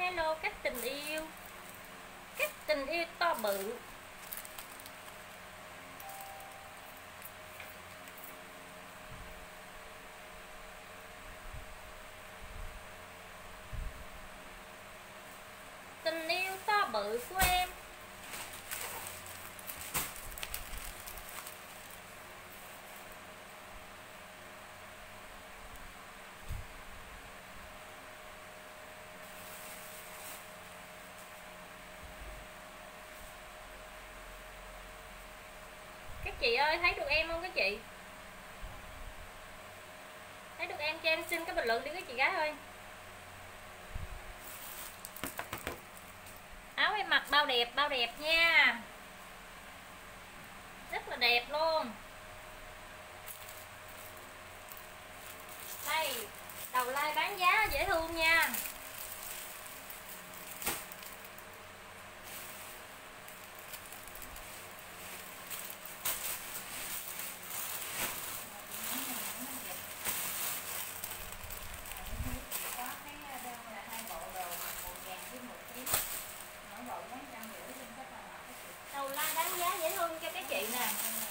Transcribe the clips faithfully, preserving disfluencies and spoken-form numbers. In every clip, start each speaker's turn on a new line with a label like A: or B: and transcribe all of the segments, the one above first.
A: hello các tình yêu, các tình yêu to bự. Tình yêu to bự của em. Các chị ơi, thấy được em không các chị? Thấy được em cho em xin cái bình luận đi các chị gái ơi. Áo em mặc bao đẹp, bao đẹp nha. Rất là đẹp luôn. Đây, đầu like bán giá dễ thương nha. Đầu like bán giá dễ thương cho các chị nè.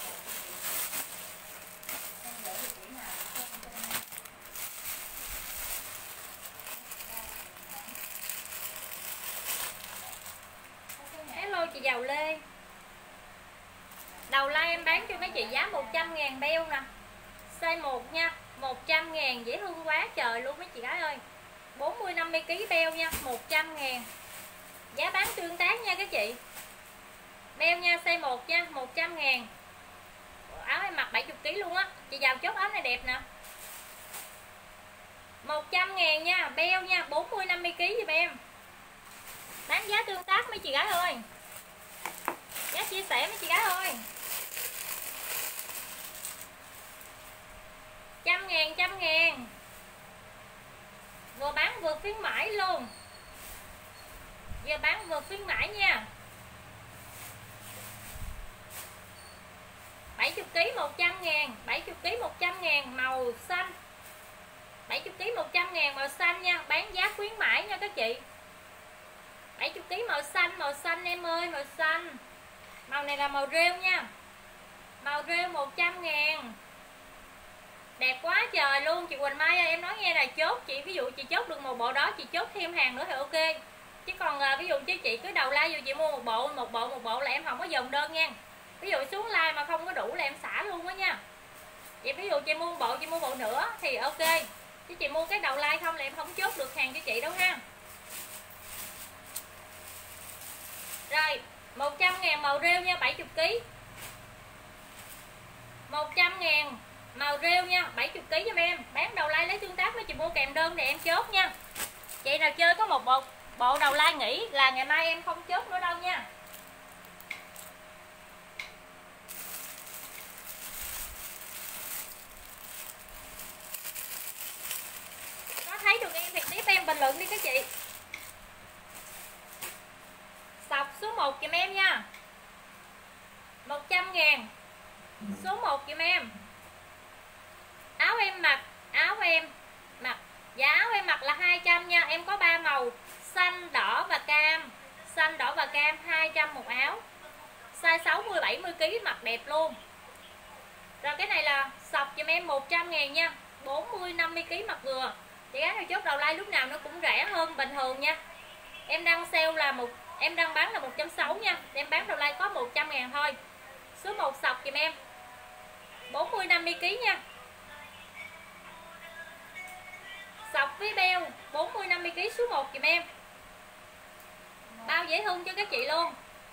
A: Hello chị Giàu Lê. Đầu like em bán cho mấy chị giá một trăm ngàn beo nè. Size một nha, một trăm ngàn dễ thương quá trời luôn mấy chị gái ơi. Bốn mươi năm mươi ký beo nha, một trăm ngàn. Giá bán tương tác nha các chị. Beo nha, size một nha, một trăm ngàn. Áo em mặc bảy mươi ký luôn á. Chị Giàu chốt áo này đẹp nè. một trăm ngàn nha, beo nha, bốn mươi năm mươi ký giùm em. Bán giá tương tác mấy chị gái ơi. Giá chia sẻ mấy chị gái ơi. Trăm ngàn, trăm ngàn. Vừa bán vừa khuyến mãi luôn. Giờ bán vừa khuyến mãi nha. bảy mươi ký một trăm ngàn, bảy mươi ký một trăm ngàn màu xanh. bảy mươi ký một trăm ngàn màu xanh nha, bán giá khuyến mãi nha các chị. bảy mươi ký màu xanh, màu xanh em ơi, màu xanh. Màu này là màu rêu nha. Màu rêu một trăm ngàn. Đẹp quá trời luôn. Chị Quỳnh Mai ơi, em nói nghe là chốt chị, ví dụ chị chốt được một bộ đó, chị chốt thêm hàng nữa thì ok. Chứ còn ví dụ chứ chị cứ đầu like dù chị mua một bộ, một bộ, một bộ là em không có dồn đơn nha. Ví dụ xuống like mà không có đủ là em xả luôn á nha. Chị ví dụ chị mua một bộ, chị mua bộ nữa thì ok. Chứ chị mua cái đầu like không là em không chốt được hàng cho chị đâu ha. Rồi, một trăm ngàn màu rêu nha, bảy mươi ký. một trăm ngàn màu rêu nha, bảy mươi ký giùm em. Bán đầu like lấy tương tác với chị mua kèm đơn thì em chốt nha. Chị nào chơi có một bộ bộ đầu like nghỉ là ngày mai em không chốt nữa đâu nha. Có thấy được em thì tiếp em bình luận đi các chị. Sọc số một giùm em nha. một trăm ngàn. Số một giùm em. Áo em mặc, áo em mặc, giá áo em mặc là hai trăm nha. Em có ba màu, xanh, đỏ và cam. Xanh, đỏ và cam, hai trăm một áo. Size sáu mươi bảy mươi ký mặc đẹp luôn. Rồi cái này là sọc giùm em một trăm ngàn nha, bốn mươi năm mươi ký mặc vừa. Chị gái nào chốt đầu like lúc nào nó cũng rẻ hơn bình thường nha. Em đang sale là một em đang bán là một trăm sáu mươi nha. Em bán đầu like có một trăm ngàn thôi. Số một sọc giùm em. bốn mươi năm mươi ký nha. Sọc với beo bốn mươi năm mươi ký số một giùm em. Bao dễ thương cho các chị luôn.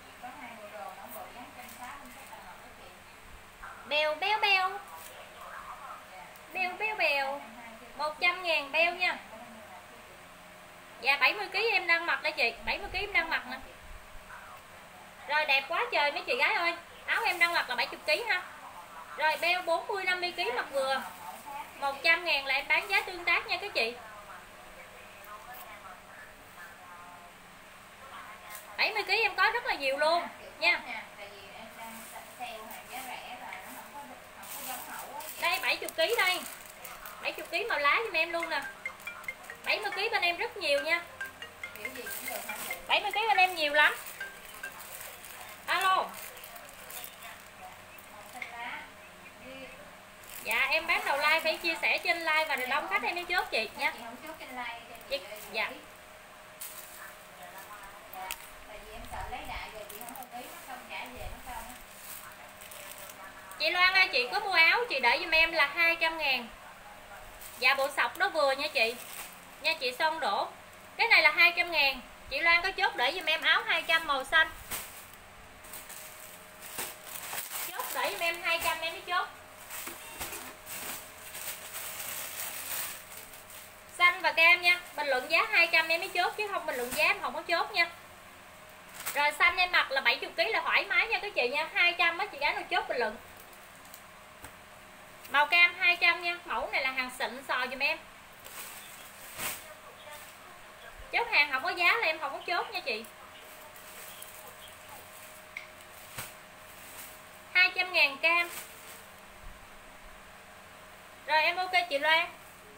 A: Bèo beo beo. Bèo beo bèo. một trăm ngàn beo nha. Dạ bảy mươi ký em đang mặc đây chị, bảy mươi ký em đang mặc nè. Rồi đẹp quá trời mấy chị gái ơi. Áo em đang mặc là bảy mươi ký ha. Rồi beo bốn mươi năm mươi ký mặc vừa. một trăm ngàn là em bán giá tương tác nha các chị. bảy mươi ký em có rất là nhiều luôn nha. Đây bảy mươi ký đây. bảy mươi ký màu lá giùm em luôn nè. bảy mươi ký bên em rất nhiều nha. nhiều lắm. Alo. Dạ em bán đầu like phải chia sẻ trên like và đông khách em mới chốt chị nha. Chị, dạ. Chị Loan ơi, chị có mua áo chị để giùm em là hai trăm ngàn. Dạ bộ sọc nó vừa nha chị. Nha chị Son Đỗ. Cái này là hai trăm ngàn. Chị Loan có chốt để giùm em áo hai trăm màu xanh. Chốt để giùm em hai trăm em mới chốt. Xanh và cam nha. Bình luận giá hai trăm em mới chốt chứ không bình luận giá em không có chốt nha. Rồi xanh em mặc là bảy mươi ki lô gam là thoải mái nha các chị nha. hai trăm á chị gái nào chốt bình luận. Màu cam hai trăm nha. Mẫu này là hàng xịn sò giùm em. Chốt hàng không có giá là em không có chốt nha chị. hai trăm ngàn cam. Rồi em ok chị Loan.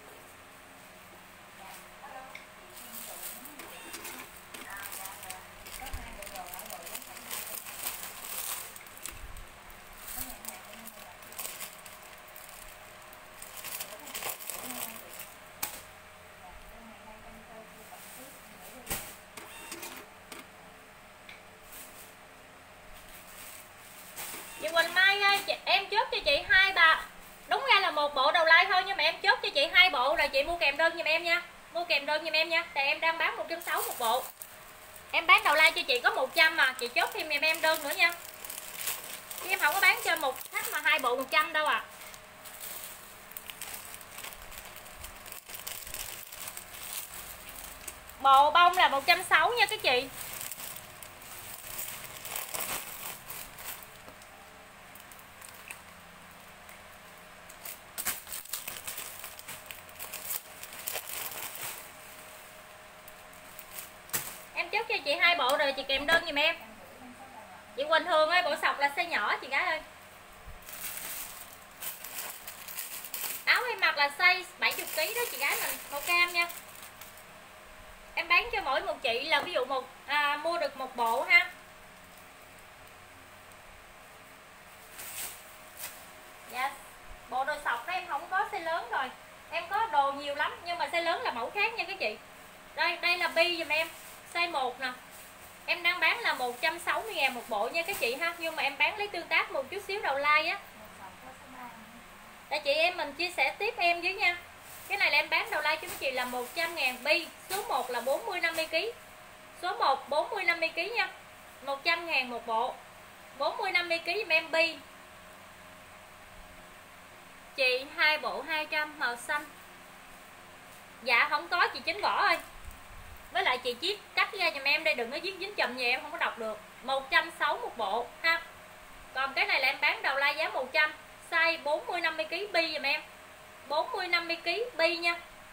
A: Chị Quỳnh Mai ơi, chị, em chốt cho chị hai bà. Đúng ra là một bộ đầu like thôi nhưng mà em chốt cho chị hai bộ rồi chị mua kèm đơn giùm em nha. Mua kèm đơn giùm em nha. Tại em đang bán một trăm sáu mươi một bộ. Em bán đầu like cho chị có một trăm mà, chị chốt thêm giùm em đơn nữa nha. Chứ em không có bán cho một khách mà hai bộ một trăm đâu à. Bộ bông là một trăm sáu mươi nha các chị. Em chốt cho chị hai bộ rồi chị kèm đơn giùm em. Chị Quỳnh Thường ơi, bộ sọc là size nhỏ chị gái ơi. Áo em mặc là size bảy mươi ki lô gam đó chị gái mình, màu cam nha. Em bán cho mỗi một chị là ví dụ một à, mua được một bộ ha. Dạ. Bộ đồ sọc đó em không có size lớn rồi. Em có đồ nhiều lắm nhưng mà size lớn là mẫu khác nha các chị. Đây, đây là bi giùm em, size một nè. Em đang bán là một trăm sáu mươi ngàn một bộ nha các chị ha. Nhưng mà em bán lấy tương tác một chút xíu đầu like á. Để chị em mình chia sẻ tiếp em với nha. Cái này là em bán đầu like cho các chị là một trăm ngàn bi. Số một là bốn mươi năm mươi ki lô gam. Số một bốn mươi năm mươi ki lô gam nha. một trăm ngàn một bộ. bốn mươi năm mươi ki lô gam em bi. Chị hai bộ hai trăm màu xanh. Dạ không có chị Chính Võ ơi. Với lại chị chiết cắt ra giùm em đây, đừng có viết dính chùm gì em không có đọc được. một trăm sáu mươi một bộ ha. Còn cái này là em bán đầu like giá một trăm, size bốn mươi năm mươi ki lô gam bi giùm em. bốn mươi năm mươi ki lô gam bi nha.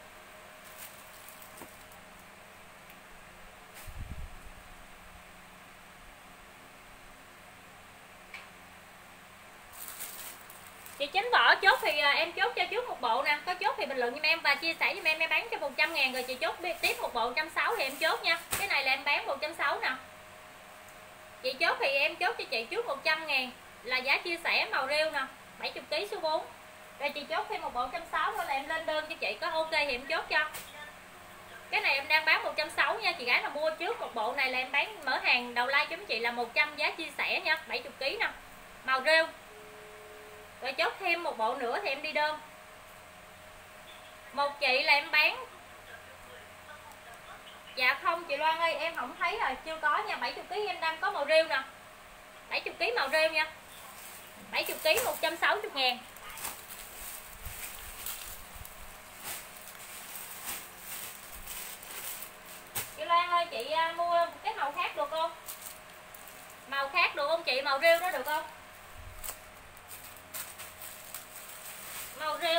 A: Chị Chính Võ chốt thì em chốt cho trước một bộ nè. Có chốt thì bình luận giùm em và chia sẻ giùm em. Em bán cho một trăm ngàn rồi chị chốt tiếp một bộ một trăm sáu mươi thì em chốt nha. Cái này là em bán một trăm sáu mươi nè. Chị chốt thì em chốt cho chị trước một trăm ngàn là giá chia sẻ màu rêu nè, bảy mươi ki lô gam số bốn. Rồi chị chốt thêm một bộ một trăm sáu mươi thôi là em lên đơn cho chị, có ok thì em chốt cho. Cái này em đang bán một trăm sáu mươi nha, chị gái nào mua trước một bộ này là em bán mở hàng đầu like cho chị là một trăm giá chia sẻ nha, bảy mươi ki lô gam nè, màu rêu. Rồi chốt thêm một bộ nữa thì em đi đơn. Một chị là em bán. Dạ không chị Loan ơi, em không thấy rồi, chưa có nha. Bảy mươi ki lô gam em đang có màu rêu nè, bảy mươi ki lô gam màu rêu nha. bảy mươi ki lô gam một trăm sáu mươi ngàn. Chị Loan ơi, chị mua cái màu khác được không? Màu khác được không chị? Màu rêu đó được không? Màu rêu.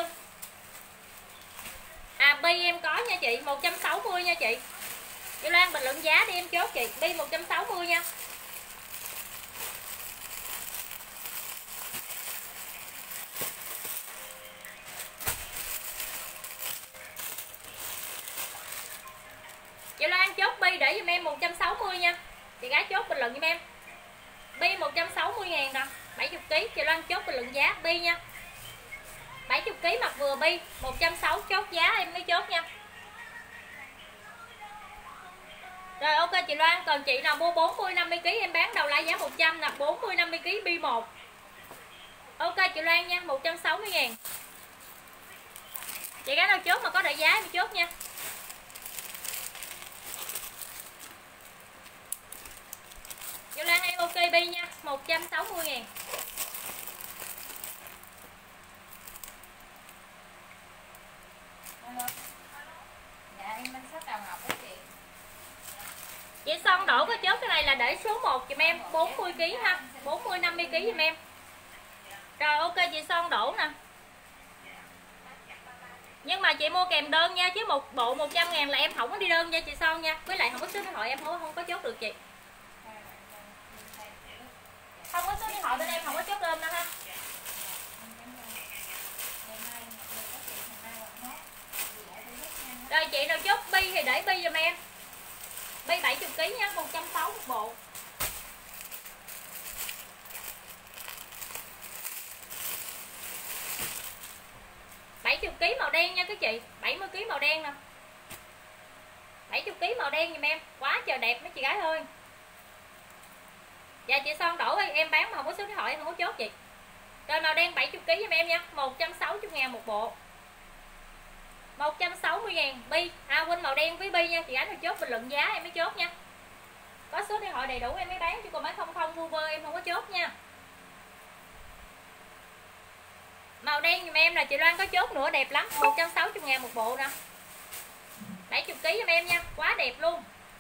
A: À bi em có nha chị, một trăm sáu mươi nha chị. Chị Loan bình luận giá đi em chốt chị. Bi một trăm sáu mươi nha. Chị Loan chốt bi để giùm em một trăm sáu mươi nha. Chị gái chốt bình luận giùm em. Bi một trăm sáu mươi ngàn nè, bảy mươi ký. Chị Loan chốt bình luận giá bi nha. bảy mươi ký mặt vừa bi, một trăm sáu mươi chốt giá em mới chốt nha. Rồi ok chị Loan, còn chị nào mua bốn mươi năm mươi ký em bán đầu lại giá một trăm nè, bốn mươi năm mươi ký bi một. Ok chị Loan nha, một trăm sáu mươi ngàn. Chị gái nào chốt mà có đợi giá em chốt nha. Chị Loan em ok bi nha, một trăm sáu mươi ngàn.
B: Dạ em bên shop Đào Ngọc với chị.
A: Chị Son đổ có chốt cái này là để số một giùm em, bốn mươi ký ha, bốn mươi năm mươi ký giùm em. Rồi ok chị Son đổ nè. Nhưng mà chị mua kèm đơn nha, chứ một bộ một trăm ngàn là em không có đi đơn nha chị Son nha. Với lại không có số điện thoại em không, không có chốt được chị. Không có số điện thoại bên em không có chốt đơn đâu ha. Rồi chị nào chốt bi thì để bi giùm em. Bi bảy mươi ký nha, một trăm sáu mươi một bộ. bảy mươi ký màu đen nha các chị, bảy mươi ký màu đen nè. bảy mươi ký màu đen giùm em, quá trời đẹp mấy chị gái ơi. Dạ chị Son đổ ơi, em bán mà không có số điện thoại em không có chốt chị. Rồi màu đen bảy mươi ký giùm em nha, một trăm sáu mươi ngàn một bộ. một trăm sáu mươi ngàn bi. À quên màu đen với bi nha, chị gái nào chốt bình luận giá em mới chốt nha. Có số điện thoại đầy đủ em mới bán, chứ còn mấy không không vu vơ em không có chốt nha. Màu đen giùm em là chị Loan có chốt nữa, đẹp lắm, một trăm sáu mươi ngàn một bộ nè. bảy mươi ký giùm em nha, quá đẹp luôn.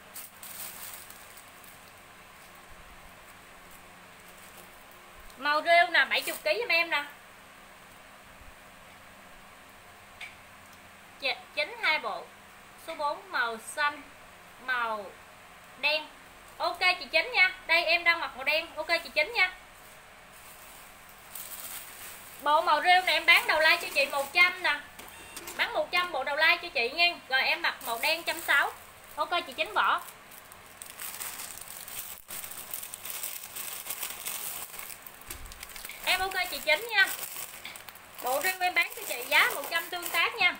A: Màu rêu nè, bảy mươi ký giùm em nè. chín hai bộ. Số bốn màu xanh, màu đen. Ok chị Chính nha. Đây em đang mặc màu đen. Ok chị Chính nha. Bộ màu rêu này em bán đầu like cho chị một trăm nè. Bán một trăm bộ đầu like cho chị nha. Rồi em mặc màu đen một trăm sáu mươi. Ok chị Chính Võ. Em ok chị Chính nha. Bộ rêu em bán cho chị giá một trăm tương tác nha.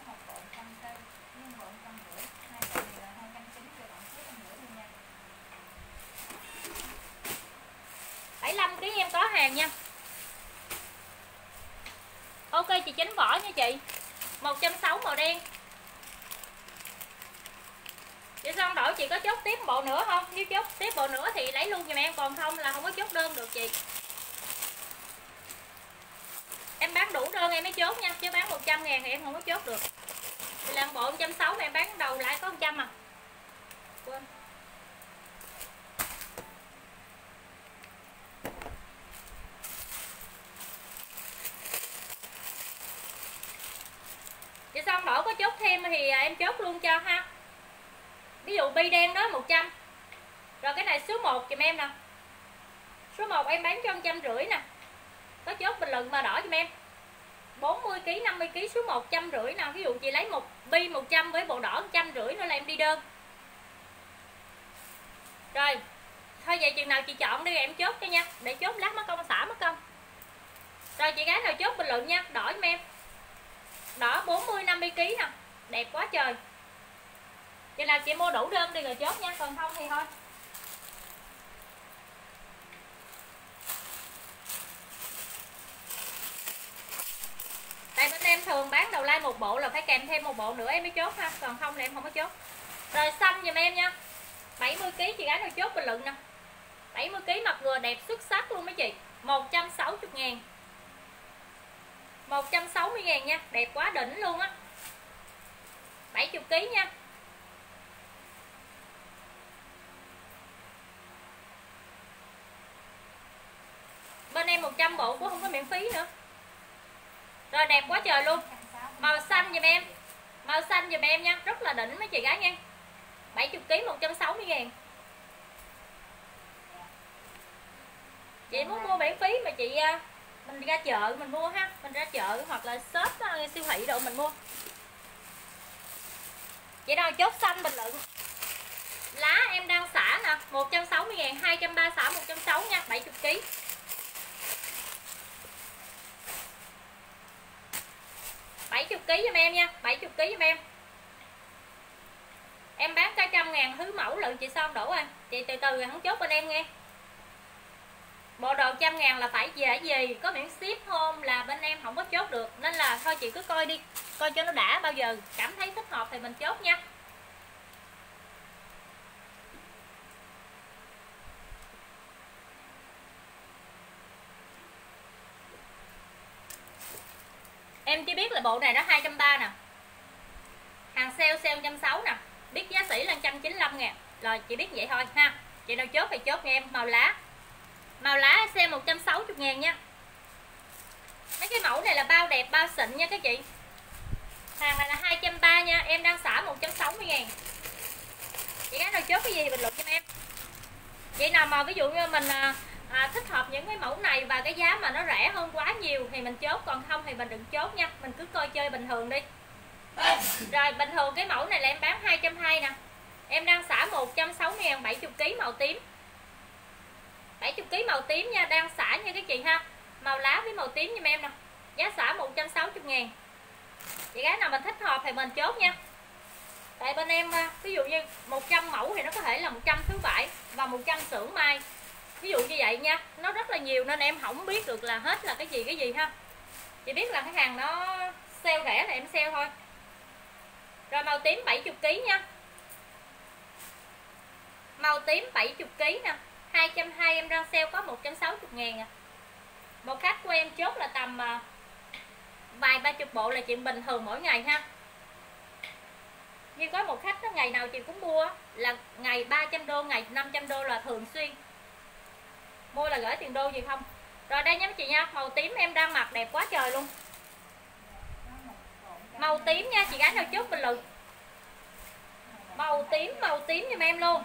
A: bảy mươi lăm ký em có hàng nha. Ok chị Chính Võ nha chị. một trăm sáu mươi màu đen. Chị Son đổi chị có chốt tiếp bộ nữa không? Nếu chốt tiếp bộ nữa thì lấy luôn giùm em, còn không là không có chốt đơn được chị. Em bán đủ đơn em mới chốt nha, chứ bán một trăm ngàn thì em không có chốt được. Thì làm bộ một trăm sáu mươi em bán đầu lại có một trăm à. Quên. Chị Son đổi có chốt thêm thì em chốt luôn cho ha. Ví dụ bi đen đó một trăm. Rồi cái này số một giùm em nè. Số một em bán cho một trăm rưỡi nè. Có chốt bình luận mà đỏ giùm em. bốn mươi ký, năm mươi ký số một trăm rưỡi nè. Ví dụ chị lấy một bi một trăm với bộ đỏ một trăm rưỡi nữa là em đi đơn. Rồi. Thôi vậy chừng nào chị chọn đi em chốt cho nha. Để chốt lát mất công xả mất công. Rồi chị gái nào chốt bình luận nha, đỏ giùm em. Đỏ bốn mươi năm mươi ký nè. Đẹp quá trời. Chừng nào chị mua đủ đơn đi rồi chốt nha, còn không thì thôi. Tại bên em thường bán đầu like một bộ là phải kèm thêm một bộ nữa em mới chốt ha, còn không thì em không có chốt. Rồi xanh giùm em nha. bảy mươi ký chị gái nào chốt bình luận nè. bảy mươi ký mặt vừa đẹp xuất sắc luôn mấy chị. một trăm sáu mươi ngàn. một trăm sáu mươi ngàn nha, đẹp quá đỉnh luôn á. bảy mươi ký nha. Bên em một trăm bộ cũng không có miễn phí nữa. Rồi đẹp quá trời luôn. Màu xanh giùm em. Màu xanh giùm em nha, rất là đỉnh mấy chị gái nha. bảy mươi ký một trăm sáu mươi ngàn. Chị muốn mua miễn phí mà chị mình ra chợ mình mua ha, mình ra chợ hoặc là shop siêu thị đồ mình mua. Chị nào chốt xanh bình luận. Lá em đang xả nè, nè, một trăm sáu mươi ngàn, hai trăm ba mươi sáu, một trăm sáu mươi nha, bảy mươi ký. bảy mươi ký giùm em nha, bảy mươi ký giùm em. Em bán cả trăm ngàn thứ mẫu lượng chị Son đổ ơi. Chị từ từ không chốt bên em nghe. Bộ đồ trăm ngàn là phải về gì, có miễn ship không là bên em không có chốt được. Nên là thôi chị cứ coi đi, coi cho nó đã, bao giờ cảm thấy thích hợp thì mình chốt nha. Em chỉ biết là bộ này nó hai trăm ba mươi nè. Hàng sale sale một trăm sáu mươi nè. Biết giá sỉ là một trăm chín mươi lăm ngàn. Rồi chị biết vậy thôi ha. Chị nào chốt thì chốt nha em. Màu lá, màu lá sale một trăm sáu mươi ngàn nha. Mấy cái mẫu này là bao đẹp bao xịn nha các chị. Hàng này là hai trăm ba mươi nha. Em đang xả một trăm sáu mươi ngàn. Chị gái nào chốt cái gì bình luận cho em. Chị nào mà ví dụ như mình à, thích hợp những cái mẫu này và cái giá mà nó rẻ hơn quá nhiều thì mình chốt, còn không thì mình đừng chốt nha. Mình cứ coi chơi bình thường đi. Rồi bình thường cái mẫu này là em bán hai trăm hai mươi nè. Em đang xả một trăm sáu mươi ngàn, bảy mươi ký màu tím. bảy mươi ký màu tím nha, đang xả nha các chị ha. Màu lá với màu tím giùm em nè. Giá xả một trăm sáu mươi ngàn. Chị gái nào mình thích hợp thì mình chốt nha. Tại bên em ví dụ như một trăm mẫu thì nó có thể là một trăm thứ vải và một trăm xưởng may. Ví dụ như vậy nha, nó rất là nhiều nên em không biết được là hết là cái gì cái gì ha. Chị biết là cái hàng nó sale rẻ là em sale thôi. Rồi màu tím bảy mươi ký nha. Màu tím bảy mươi ký nè, hai trăm hai mươi em đang sale có một trăm sáu mươi ngàn à. Một khách của em chốt là tầm uh, vài ba chục bộ là chuyện bình thường mỗi ngày ha. Như có một khách đó, ngày nào chị cũng mua là ngày ba trăm đô, ngày năm trăm đô là thường xuyên. Mua là gửi tiền đô gì không. Rồi đây nha chị nha, màu tím em đang mặc đẹp quá trời luôn. Màu tím nha, chị gái nào chốt bình luận. Màu tím, màu tím giùm em luôn.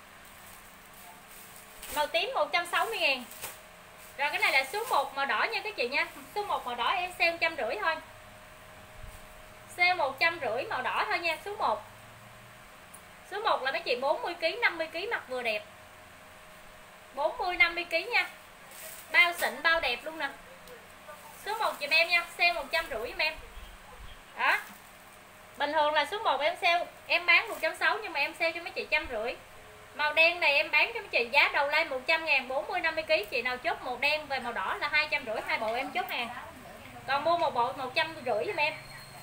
A: Màu tím một trăm sáu mươi ngàn. Rồi cái này là số một màu đỏ nha các chị nha. Số một màu đỏ em sale một trăm rưỡi thôi. Sale một trăm rưỡi màu đỏ thôi nha, số một. Số một là mấy chị bốn mươi ký, năm mươi ký mặc vừa đẹp. bốn mươi năm mươi ký nha. Bao xịn bao đẹp luôn nè. Số một giùm em nha, sale một trăm rưỡi giùm em. Đó. Bình thường là số một em sale, em bán một trăm sáu mươi nhưng mà em sale cho mấy chị một trăm rưỡi. Màu đen này em bán cho mấy chị giá đầu like một trăm ngàn, bốn mươi năm mươi ký. Chị nào chốt màu đen về màu đỏ là hai trăm rưỡi, hai bộ em chốt hàng. Còn mua một bộ một trăm rưỡi giùm em.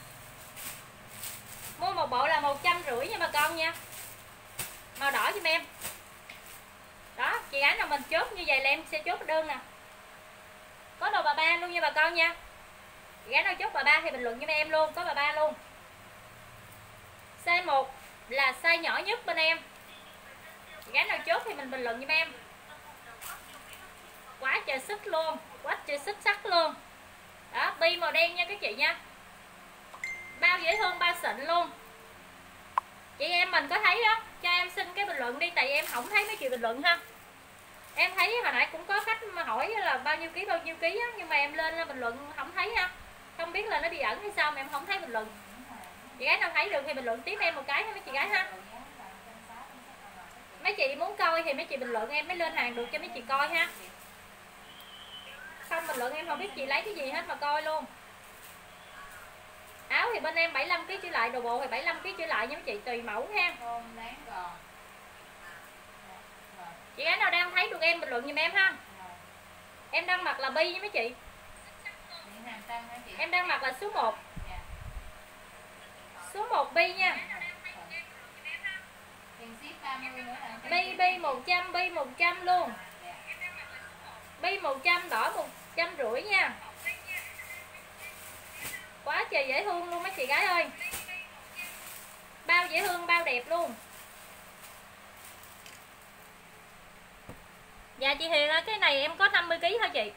A: Mua một bộ là một trăm rưỡi nha bà con nha. Màu đỏ giùm em. Đó, chị gái nào mình chốt như vậy là em sẽ chốt đơn nè. Có đồ bà ba luôn nha bà con nha. Chị gái nào chốt bà ba thì bình luận cho em luôn, có bà ba luôn. Size một là size nhỏ nhất bên em. Chị gái nào chốt thì mình bình luận giùm em. Quá trời sức luôn, quá trời sức sắc luôn. Đó, bi màu đen nha các chị nha. Bao dễ thương, bao xịn luôn. Chị em mình có thấy đó, cho em xin cái bình luận đi. Tại em không thấy mấy chị bình luận ha. Em thấy hồi nãy cũng có khách mà hỏi là bao nhiêu ký bao nhiêu ký á, nhưng mà em lên bình luận không thấy ha. Không biết là nó bị ẩn hay sao mà em không thấy bình luận. Chị gái nào thấy được thì bình luận tiếp em một cái ha mấy chị gái ha. Mấy chị muốn coi thì mấy chị bình luận em mới lên hàng được cho mấy chị coi ha. Không bình luận em không biết chị lấy cái gì hết mà coi luôn. Áo thì bên em bảy mươi lăm ký trở lại, đồ bộ thì bảy mươi lăm ký trở lại nha mấy chị, tùy mẫu ha. Chị gái nào đang thấy được em bình luận giùm em ha. Em đang mặc là bi với mấy chị. Em đang mặc là số một. Số một bi nha. Bi bi một trăm, bi một trăm luôn. Bi một trăm, đỏ một trăm rưỡi nha. Quá trời dễ thương luôn mấy chị gái ơi. Bao dễ thương, bao đẹp luôn. Dạ chị Hiền ơi, cái này em có năm mươi ký thôi chị.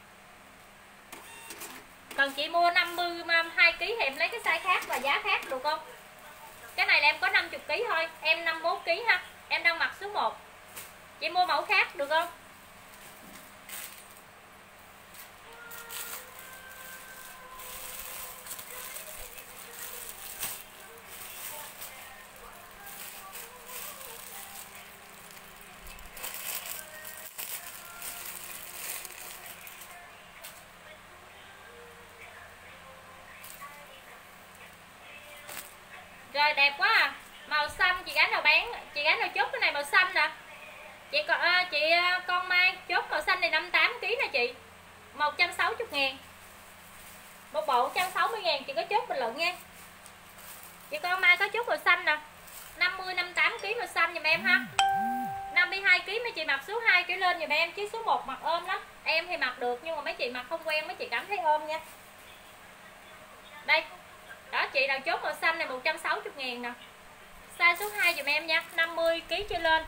A: Còn chị mua năm mươi hai ký thì em lấy cái size khác và giá khác được không? Cái này là em có năm mươi ký thôi, em năm mươi mốt ký ha. Em đang mặc số một. Chị mua mẫu khác được không? Rồi đẹp quá à. Màu xanh chị gái nào bán, chị gái nào chốt cái này màu xanh nè. Chị con à, chị con Mai chốt màu xanh này năm mươi tám ki lô gam nè chị. một trăm sáu mươi ngàn. Một bộ một trăm sáu mươi ngàn, chị có chốt bình luận nha. Chị con Mai có chốt màu xanh nè. năm mươi năm mươi tám ki lô gam màu xanh giùm em ha. năm mươi hai ki lô gam mấy chị mặc số hai trở lên giùm em, chứ số một mặc ôm lắm. Em thì mặc được nhưng mà mấy chị mặc không quen, mấy chị cảm thấy ôm nha. Đây. Đó, chị nào chốt màu xanh này một trăm sáu mươi ngàn nè. Size số hai giùm em nha, năm mươi ki lô gam trở lên.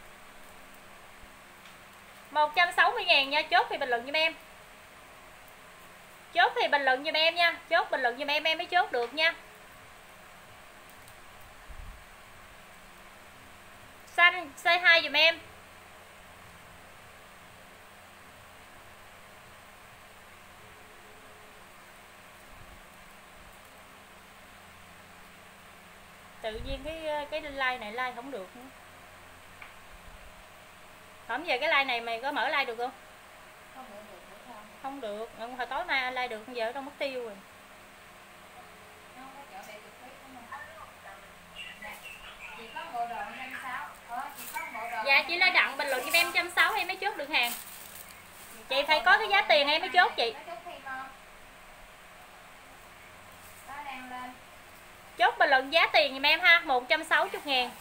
A: một trăm sáu mươi ngàn nha, chốt thì bình luận giùm em. Chốt thì bình luận giùm em nha, chốt bình luận giùm em em mới chốt được nha. Xanh size hai giùm em. Tự nhiên cái cái like này like không được nữa. Hôm giờ cái like này mày có mở like được không?
B: Không được được nữa không?
A: Không được, hồi tối nay like được, giờ đâu mất tiêu rồi.
B: Nó không có chỗ để được phí đúng không? Nè, chị có bộ đồ một trăm sáu mươi. Ờ, chị có bộ đồ.
A: Dạ chị Lê Đặng bình luận cho em một trăm sáu mươi em mới chốt được hàng. Chị phải có cái giá tiền em mới chốt chị.
B: Có chốt thêm không? Đó đang lên.
A: Chốt bình luận giá tiền giùm em ha, một trăm sáu mươi ngàn.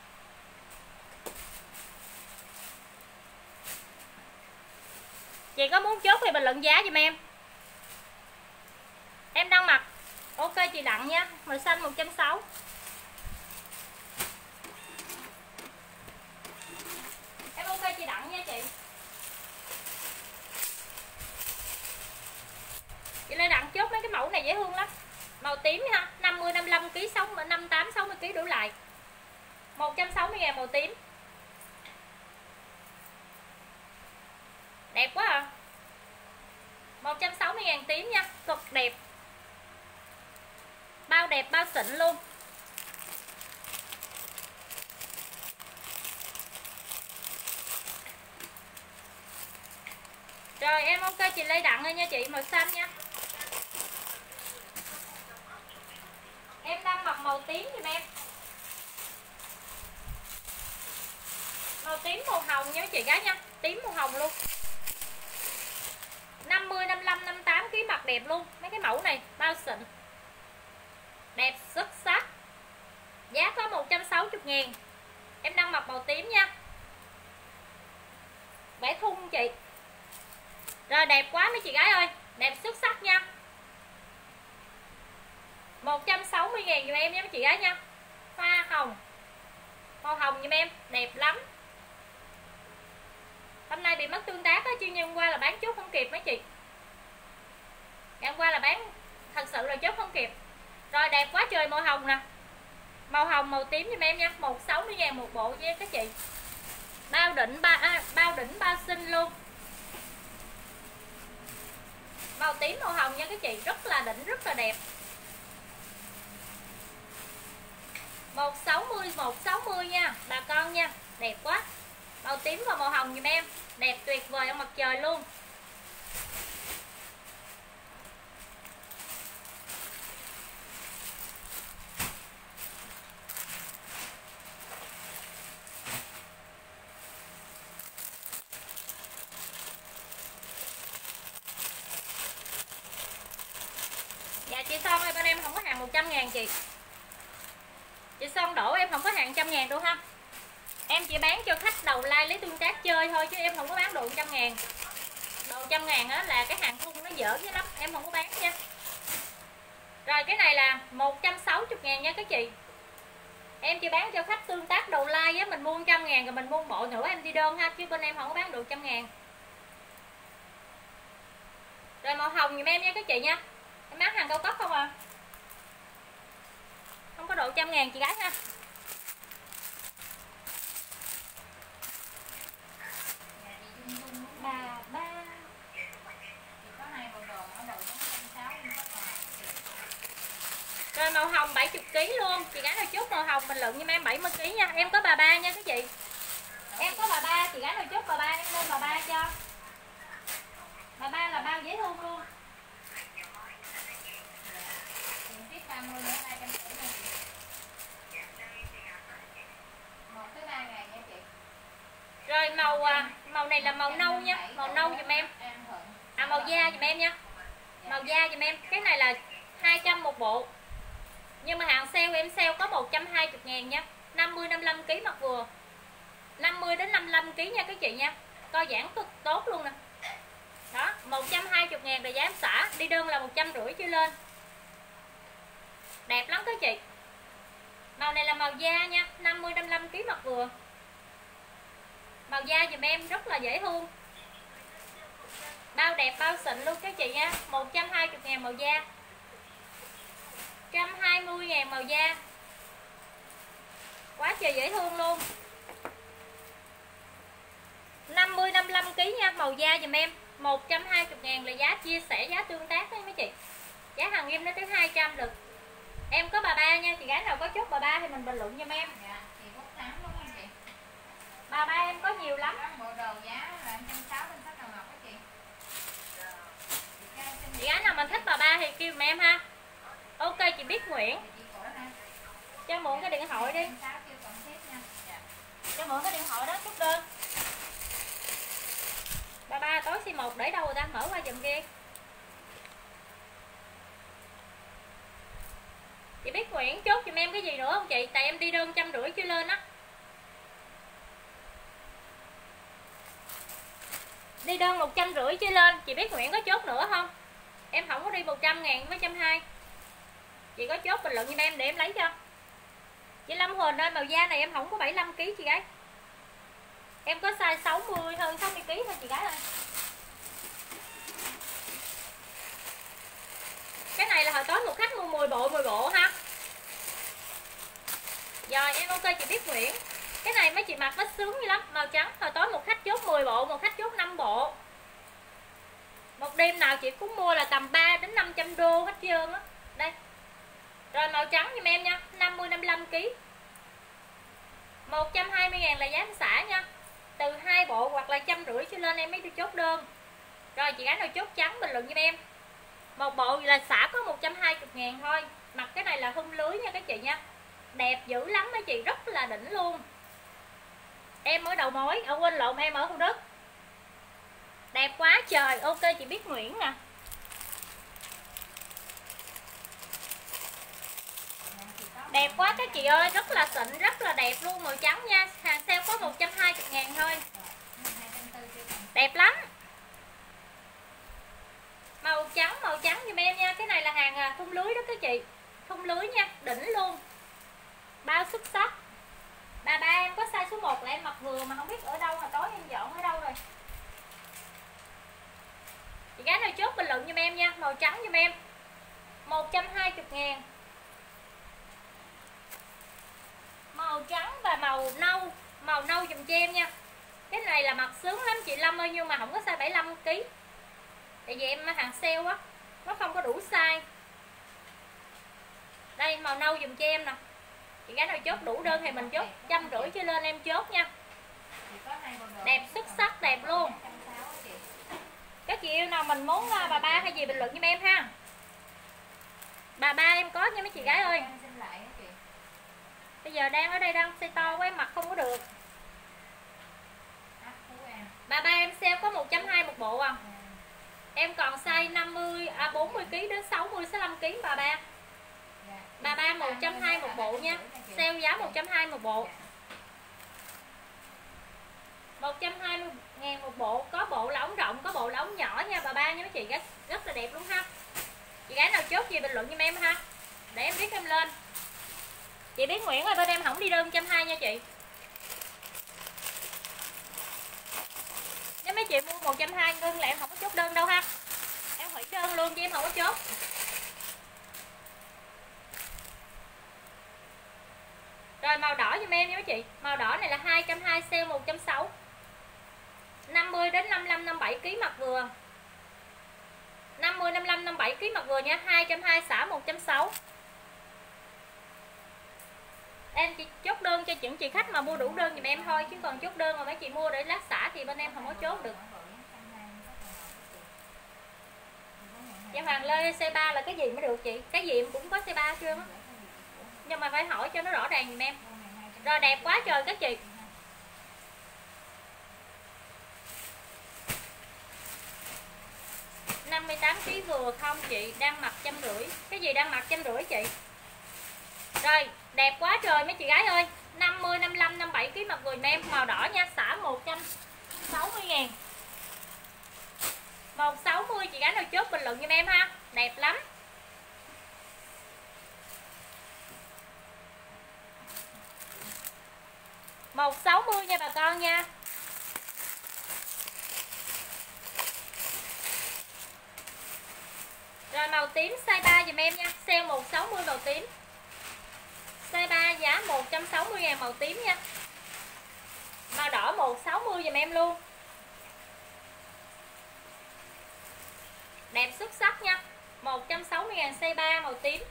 A: Chị có muốn chốt thì bình luận giá giùm em. Em đang mặc. Ok chị Đặng nha, màu xanh một trăm sáu mươi. Em ok chị Đặng nha chị. Chị Lê Đặng chốt mấy cái mẫu này dễ thương lắm. Màu tím ha, năm mươi năm mươi lăm ki lô gam, năm mươi tám sáu mươi ki lô gam đủ lại. một trăm sáu mươi ngàn màu tím. Đẹp quá à. một trăm sáu mươi ngàn tím nha, cực đẹp. Bao đẹp bao xịn luôn. Rồi em ok chị Lê Đặng ơi nha chị, màu xanh nha. Em đang mặc màu tím giùm em. Màu tím màu hồng nha chị gái nha, tím màu hồng luôn. năm mươi năm mươi lăm năm mươi tám ki lô gam mặc đẹp luôn. Mấy cái mẫu này bao xịn. Đẹp xuất sắc. Giá có một trăm sáu mươi ngàn. Em đang mặc màu tím nha. Vẽ thun chị. Rồi đẹp quá mấy chị gái ơi, đẹp xuất sắc nha. một trăm sáu mươi ngàn giùm em nha mấy chị gái nha. Hoa hồng. Màu hồng giùm em, đẹp lắm. Hôm nay bị mất tương tác á, chứ hôm qua là bán chốt không kịp mấy chị. Hôm qua là bán thật sự là chốt không kịp. Rồi đẹp quá trời màu hồng nè. Màu hồng màu tím giùm em nha, một trăm sáu mươi ngàn một bộ nha các chị. Bao đỉnh ba à, bao đỉnh ba xinh luôn. Màu tím màu hồng nha các chị, rất là đỉnh, rất là đẹp. một trăm sáu mươi, một trăm sáu mươi nha bà con nha, đẹp quá. Màu tím và màu hồng giùm em, đẹp tuyệt vời ở mặt trời luôn. Dạ chị Son ơi, bên em không có hàng một trăm ngàn chị. Chị Son đổ em không có hàng một trăm ngàn đâu ha. Em chỉ bán cho khách đầu like lấy tương tác chơi thôi, chứ em không có bán đồ một trăm ngàn. Đồ một trăm ngàn á là cái hàng thun nó dở với lắm, em không có bán nha. Rồi cái này là một trăm sáu mươi ngàn nha các chị. Em chỉ bán cho khách tương tác đầu like á, mình mua một trăm ngàn rồi mình mua bộ nữa em đi đơn ha, chứ bên em không có bán đồ một trăm ngàn. Rồi màu hồng giùm em nha các chị nha. Em bán hàng cao cấp không à. Không có độ một trăm ngàn chị gái ha. Bà ba. Rồi màu hồng bảy mươi ki lô gam luôn. Chị gái nào chốt màu hồng bình luận giùm em bảy mươi ki lô gam nha. Em có bà ba nha các chị. Em có bà ba, chị gái nào chốt bà ba em lên bà ba cho. Bà ba là bao dễ thương luôn. Rồi màu màu này là màu nâu nha, màu nâu giùm em. À màu da giùm em nha. Màu da giùm em. Cái này là hai trăm một bộ. Nhưng mà hàng sale em sale có một trăm hai mươi ngàn nha. năm mươi đến năm mươi lăm ki lô gam mặc vừa. năm mươi đến năm mươi lăm ki lô gam nha các chị nha. Co giãn cực tốt luôn nè. Đó, một trăm hai mươi ngàn là giá em xả, đi đơn là một trăm rưỡi trở lên. Đẹp lắm các chị. Màu này là màu da nha, năm mươi đến năm mươi lăm ki lô gam mặc vừa. Màu da dùm em rất là dễ thương. Bao đẹp bao xịn luôn các chị nha. một trăm hai mươi ngàn màu da, một trăm hai mươi ngàn màu da. Quá trời dễ thương luôn. năm mươi đến năm mươi lăm ki lô gam nha, màu da dùm em. một trăm hai mươi ngàn là giá chia sẻ, giá tương tác đấy mấy chị. Giá hàng em nó tới hai trăm được. Em có bà ba nha, chị gái nào có chốt bà ba thì mình bình luận giùm em.
B: Dạ, chị có tám đúng không chị?
A: Bà ba em có nhiều lắm.
B: Bộ đồ giá là một trăm sáu mươi trên sách đầu ngọc đó chị.
A: Chị gái nào mình thích bà ba thì kêu mà em ha. Ok chị biết Nguyễn. Cho mượn cái điện thoại đi. Cho mượn cái điện thoại đó chút đơn. Bà ba tối xê một để đâu rồi ta, mở qua giùm kia. Chị biết Nguyễn chốt giùm em cái gì nữa không chị? Tại em đi đơn trăm rưỡi chưa lên á. Đi đơn một trăm rưỡi chưa lên. Chị biết Nguyễn có chốt nữa không? Em không có đi một trăm ngàn với một trăm hai mươi. Chị có chốt bình luận giùm em để em lấy cho. Chị Lâm Huỳnh ơi, màu da này em không có bảy mươi lăm ki lô gam chị gái. Em có size sáu mươi hơn sáu mươi ki lô gam thôi chị gái ơi. Cái này là hồi tối một khách mua mười bộ mười bộ ha. Rồi em ok chị biết Nguyễn. Cái này mấy chị mặc nó sướng như lắm. Màu trắng, hồi tối một khách chốt mười bộ, một khách chốt năm bộ. Một đêm nào chị cũng mua là tầm ba đến năm trăm đô hết trơn á. Đây. Rồi màu trắng giùm em nha, năm mươi đến năm mươi lăm ki lô gam. một trăm hai mươi ngàn là giá xả nha. Từ hai bộ hoặc là trăm rưỡi trở lên em mới đi chốt đơn. Rồi chị gái nào chốt trắng bình luận giùm em. Một bộ là xả có một trăm hai mươi ngàn thôi. Mặc cái này là hung lưới nha các chị nha. Đẹp dữ lắm mấy chị, rất là đỉnh luôn. Em ở đầu mối, ở quên lộn em ở Thủ Đức. Đẹp quá trời. Ok chị biết Nguyễn nè. Đẹp quá các chị ơi, rất là xịn, rất là đẹp luôn. Màu trắng nha, hàng sale có một trăm hai mươi ngàn thôi. Đẹp lắm. Màu trắng, màu trắng giùm em nha. Cái này là hàng thun lưới đó các chị. Thun lưới nha, đỉnh luôn. Bao xuất sắc. Bà ba em có size số một là em mặc vừa mà không biết ở đâu mà tối em dọn ở đâu rồi. Chị gái nào chốt bình luận giùm em nha. Màu trắng giùm em, một trăm hai mươi ngàn. Màu trắng và màu nâu. Màu nâu dùm cho em nha. Cái này là mặc sướng lắm chị Lâm ơi, nhưng mà không có size bảy mươi lăm ki lô gam. Tại vì em hàng sale á, nó không có đủ size. Đây màu nâu dùm cho em nè. Chị gái nào chốt đủ đơn thì mình chốt trăm rưỡi trở lên em chốt nha. Đẹp xuất sắc, đẹp luôn. Các chị yêu nào mình muốn bà ba hay gì bình luận giùm em ha. Bà ba em có nha mấy chị gái ơi. Bây giờ đang ở đây đang size to quá em mặc không có được. Bà ba em sale có một trăm hai mươi một bộ à. Em còn size năm mươi à bốn mươi ki lô gam đến sáu mươi sáu mươi lăm ki lô gam bà ba. Bà ba một trăm hai mươi một bộ nha. Sale giá một trăm hai mươi một bộ. một trăm hai mươi ngàn một bộ. Có bộ là ống rộng, có bộ là ống nhỏ nha bà ba nha mấy chị. Rất, rất là đẹp luôn ha. Chị gái nào chốt gì bình luận giùm em ha. Để em biết em lên. Chị biết Nguyễn ơi, bên em không đi đơn một trăm hai mươi nha chị. Nếu mấy chị mua một trăm hai mươi ngưng là em không có chốt đơn đâu ha. Em hủy đơn luôn chứ em không có chốt. Rồi màu đỏ giùm em nha mấy chị. Màu đỏ này là hai trăm hai mươi sale một trăm sáu mươi. năm mươi đến năm mươi lăm năm mươi bảy ki lô gam mặc vừa. năm mươi năm mươi lăm năm mươi bảy ki lô gam mặc vừa nha, hai trăm hai mươi xả một trăm sáu mươi. Em chỉ chốt đơn cho những chị khách mà mua đủ đơn giùm em thôi, chứ còn chốt đơn mà mấy chị mua để lát xả thì bên em không có chốt được. Em Hoàng Lê xê ba là cái gì mới được chị? Cái gì em cũng có xê ba chưa á. Nhưng mà phải hỏi cho nó rõ ràng giùm em. Rồi đẹp quá trời các chị. năm mươi tám ki lô gam vừa không chị? Đang mặc trăm rưỡi. Cái gì đang mặc trăm rưỡi chị? Rồi, đẹp quá trời mấy chị gái ơi. năm mươi, năm mươi lăm, năm mươi bảy ki lô gam mặc vừa em. Màu đỏ nha, xả một trăm sáu mươi ngàn. Màu sáu mươi chị gái nào chốt bình luận giùm em ha. Đẹp lắm. Màu sáu mươi nha bà con nha. Rồi màu tím size ba dùm em nha. Sale một trăm sáu mươi màu tím. Size ba giá một trăm sáu mươi ngàn màu tím nha. Màu đỏ một trăm sáu mươi dùm em luôn. Đẹp xuất sắc nha. một trăm sáu mươi ngàn size ba màu tím.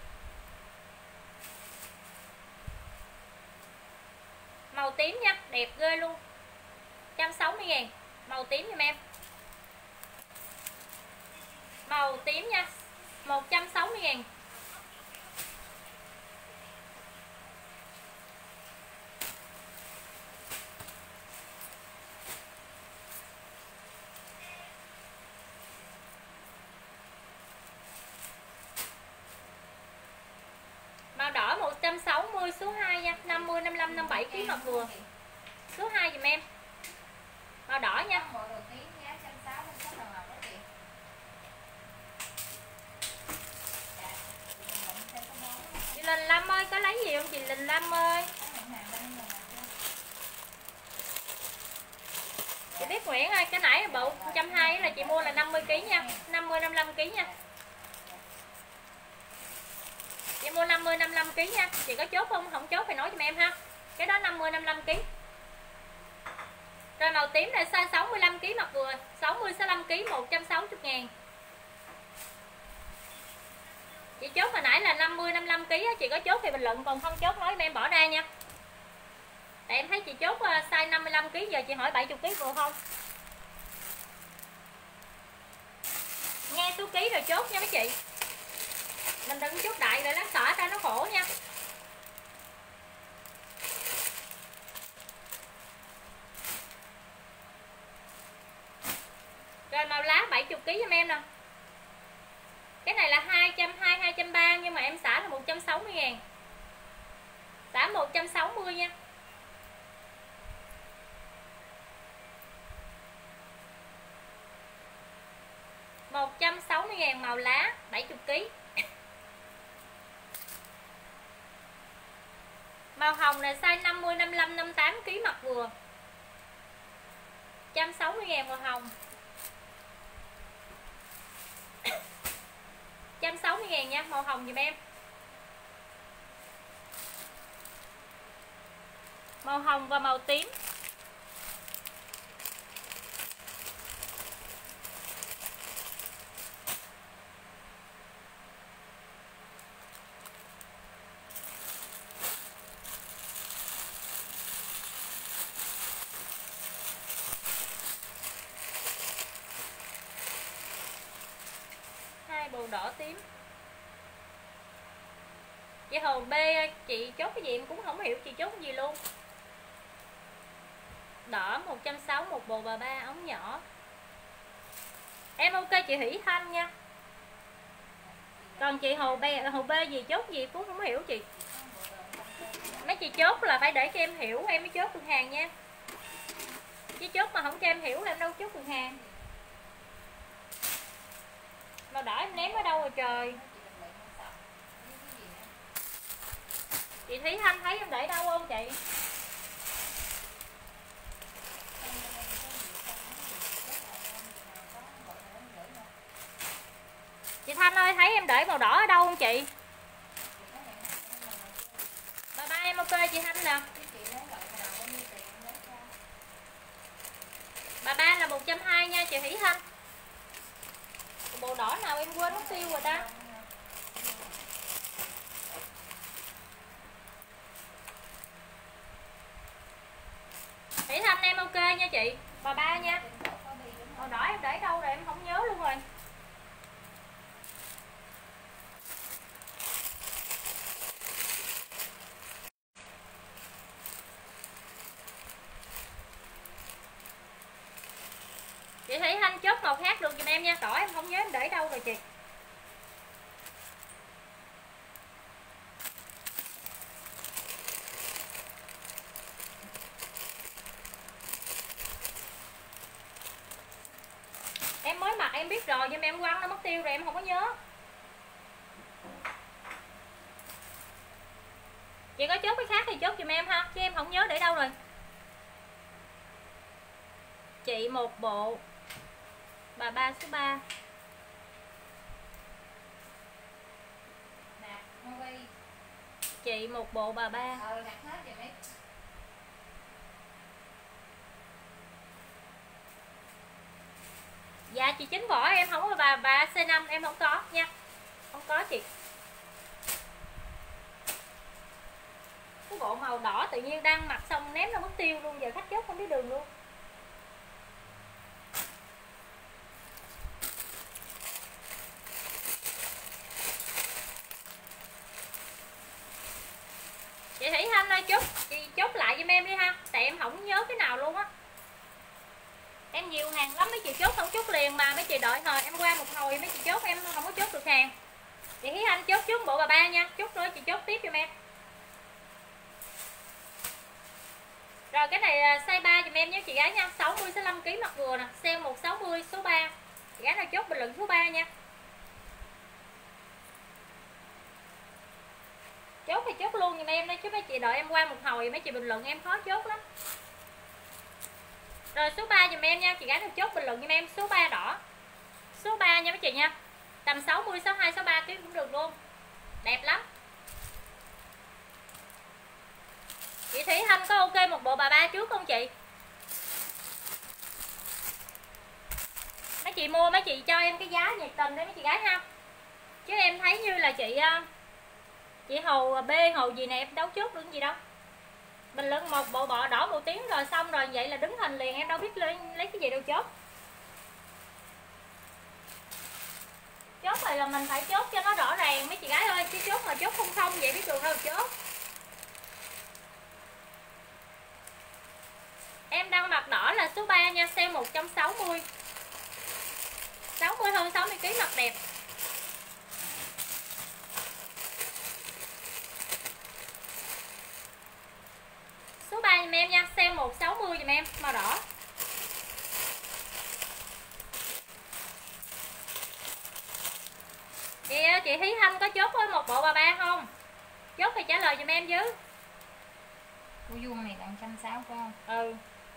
A: Màu tím nha, đẹp ghê luôn. một trăm sáu mươi ngàn màu tím giùm em. Màu tím nha, một trăm sáu mươi ngàn. Màu đỏ một trăm sáu mươi số hai nha, năm mươi, năm mươi lăm, năm mươi bảy ki lô gam mặc vừa. Số hai dùm em. Màu đỏ nha. Chị Linh Lâm ơi, có lấy gì không chị Linh Lâm ơi? Chị biết Nguyễn ơi, cái nãy bộ một trăm hai mươi là chị mua là năm mươi ki lô gam nha, năm mươi, năm mươi lăm ki lô gam nha. Chị mua năm mươi, năm mươi lăm ki lô gam nha. Chị có chốt không? Không chốt thì nói giùm em ha. Cái đó năm mươi, năm mươi lăm ki lô gam. Rồi màu tím này size sáu mươi lăm ki lô gam mặc vừa, sáu mươi, sáu mươi lăm ki lô gam một trăm sáu mươi ngàn. Chị chốt hồi nãy là năm mươi, năm mươi lăm ki lô gam, chị có chốt thì bình luận, còn không chốt nói em bỏ ra nha. Tại em thấy chị chốt size năm mươi lăm ki lô gam, giờ chị hỏi bảy mươi ki lô gam vừa không? Nghe số ký rồi chốt nha mấy chị. Mình đừng chốt đại rồi lát xỏ ra nó khổ nha. Rồi màu lá bảy mươi ki lô gam giùm em nè. Cái này là hai trăm hai mươi, hai trăm ba mươi nhưng mà em xả là một trăm sáu mươi ngàn. Xả một trăm sáu mươi nha. một trăm sáu mươi ngàn màu lá bảy mươi ki lô gam. Màu hồng này size năm mươi, năm mươi lăm, năm mươi tám ki lô gam mặc vừa. một trăm sáu mươi ngàn màu hồng. một trăm sáu mươi ngàn nha, màu hồng dùm em. Màu hồng và màu tím. Hai bộ đỏ tím. Chị Hồ B, chị chốt cái gì em cũng không hiểu chị chốt cái gì luôn. Đỏ một trăm sáu mươi một bộ bà ba ống nhỏ. Em ok chị Thủy Thanh nha. Còn chị Hồ B, Hồ B gì chốt gì cũng không hiểu chị. Mấy chị chốt là phải để cho em hiểu em mới chốt được hàng nha. Chứ chốt mà không cho em hiểu là em đâu chốt được hàng. Màu đỏ em ném ở đâu rồi trời. Chị Thúy Thanh thấy em để đâu không chị? Chị Thanh ơi thấy em để màu đỏ ở đâu không chị? Bà ba em ok chị Thanh nè. Bà ba là một trăm hai mươi nha chị Thủy Thanh. Bộ đỏ nào em quên mất tiêu rồi ta. Thủy Thanh em ok nha chị. Bà ba nha. Màu đỏ em để đâu rồi em không nhớ luôn rồi. Chị Thủy Thanh chốt màu màu khác được giùm em nha. Đỏ em không nhớ em để đâu rồi chị. Em mới mặc em biết rồi nhưng mà em quăng nó mất tiêu rồi em không có nhớ. Chị có chốt cái khác thì chốt giùm em ha, chứ em không nhớ để đâu rồi. Chị một bộ bà ba số ba.
B: Nè, Mobi.
A: Chị một bộ bà ba.
B: Ờ, đặt hết rồi mấy.
A: Dạ chị chính vỏ em không có bà bà xê năm em không có nha. Không có chị. Cái bộ màu đỏ tự nhiên đang mặc xong ném nó mất tiêu luôn, giờ khách chốt không biết đường luôn. Chị Thủy Thanh ơi, chốt chị chốt lại giùm em đi ha, tại em không nhớ cái nào luôn á. Em nhiều hàng lắm, mấy chị chốt không chốt liền mà mấy chị đợi hồi em qua một hồi mấy chị chốt em không có chốt được hàng. Chị Thủy Thanh chốt trước bộ bà ba nha, chốt rồi chị chốt tiếp giùm em. Rồi cái này size ba giùm em nhé chị gái nha, sáu mươi sáu mươi lăm ki lô gam mặc vừa nè, sale một sáu mươi số ba. Chị gái nào chốt bình luận số ba nha. Chốt thì chốt luôn giùm em đây chứ mấy chị đợi em qua một hồi mấy chị bình luận em khó chốt lắm. Rồi số ba giùm em nha, chị gái nào chốt bình luận giùm em số ba đỏ. Số ba nha mấy chị nha. Tầm sáu mươi, sáu mươi hai, sáu mươi ba ký cũng được luôn. Đẹp lắm. Chị Thủy Thanh có ok một bộ bà ba trước không chị? Mấy chị mua mấy chị cho em cái giá nhiệt tình đấy mấy chị gái ha. Chứ em thấy như là chị Chị Hồ B Hồ gì nè em đấu chốt được gì đâu. Bình luận một bộ bọ đỏ một tiếng rồi xong rồi vậy là đứng hình liền, em đâu biết lấy, lấy cái gì đâu chốt. Chốt này là mình phải chốt cho nó rõ ràng mấy chị gái ơi, chứ chốt mà chốt không không vậy biết đường đâu chốt. Em đang mặc đỏ là số ba nha, sale một trăm sáu mươi. sáu mươi hơn sáu mươi ki lô gam mặc đẹp. Số ba giùm em nha, sale một sáu mươi giùm em, màu đỏ. Chị chị Thúy Thanh có chốt với một bộ bà ba không? Chốt thì trả lời giùm em chứ.
B: Của vuông này là một trăm sáu mươi phải không?
A: Ừ.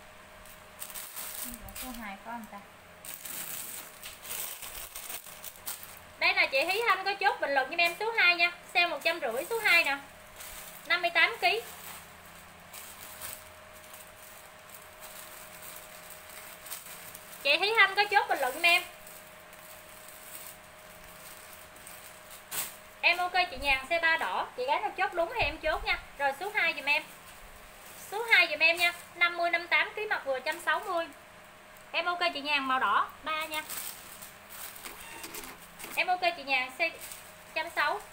B: Số hai có không ta?
A: Đây là chị Thúy Thanh có chốt bình luận giùm em số hai nha, sale một trăm rưỡi số hai nè. năm mươi tám ki lô gam. Chị Thúy Thanh có chốt bình luận giùm em. Em ok chị Nhàn size ba đỏ, chị gái nào chốt đúng thì em chốt nha. Rồi số hai giùm em. Số hai giùm em nha, năm mươi năm mươi tám ki lô gam mặc vừa một trăm sáu mươi. Em ok chị Nhàn màu đỏ ba nha. Em ok chị Nhàn size một trăm sáu mươi.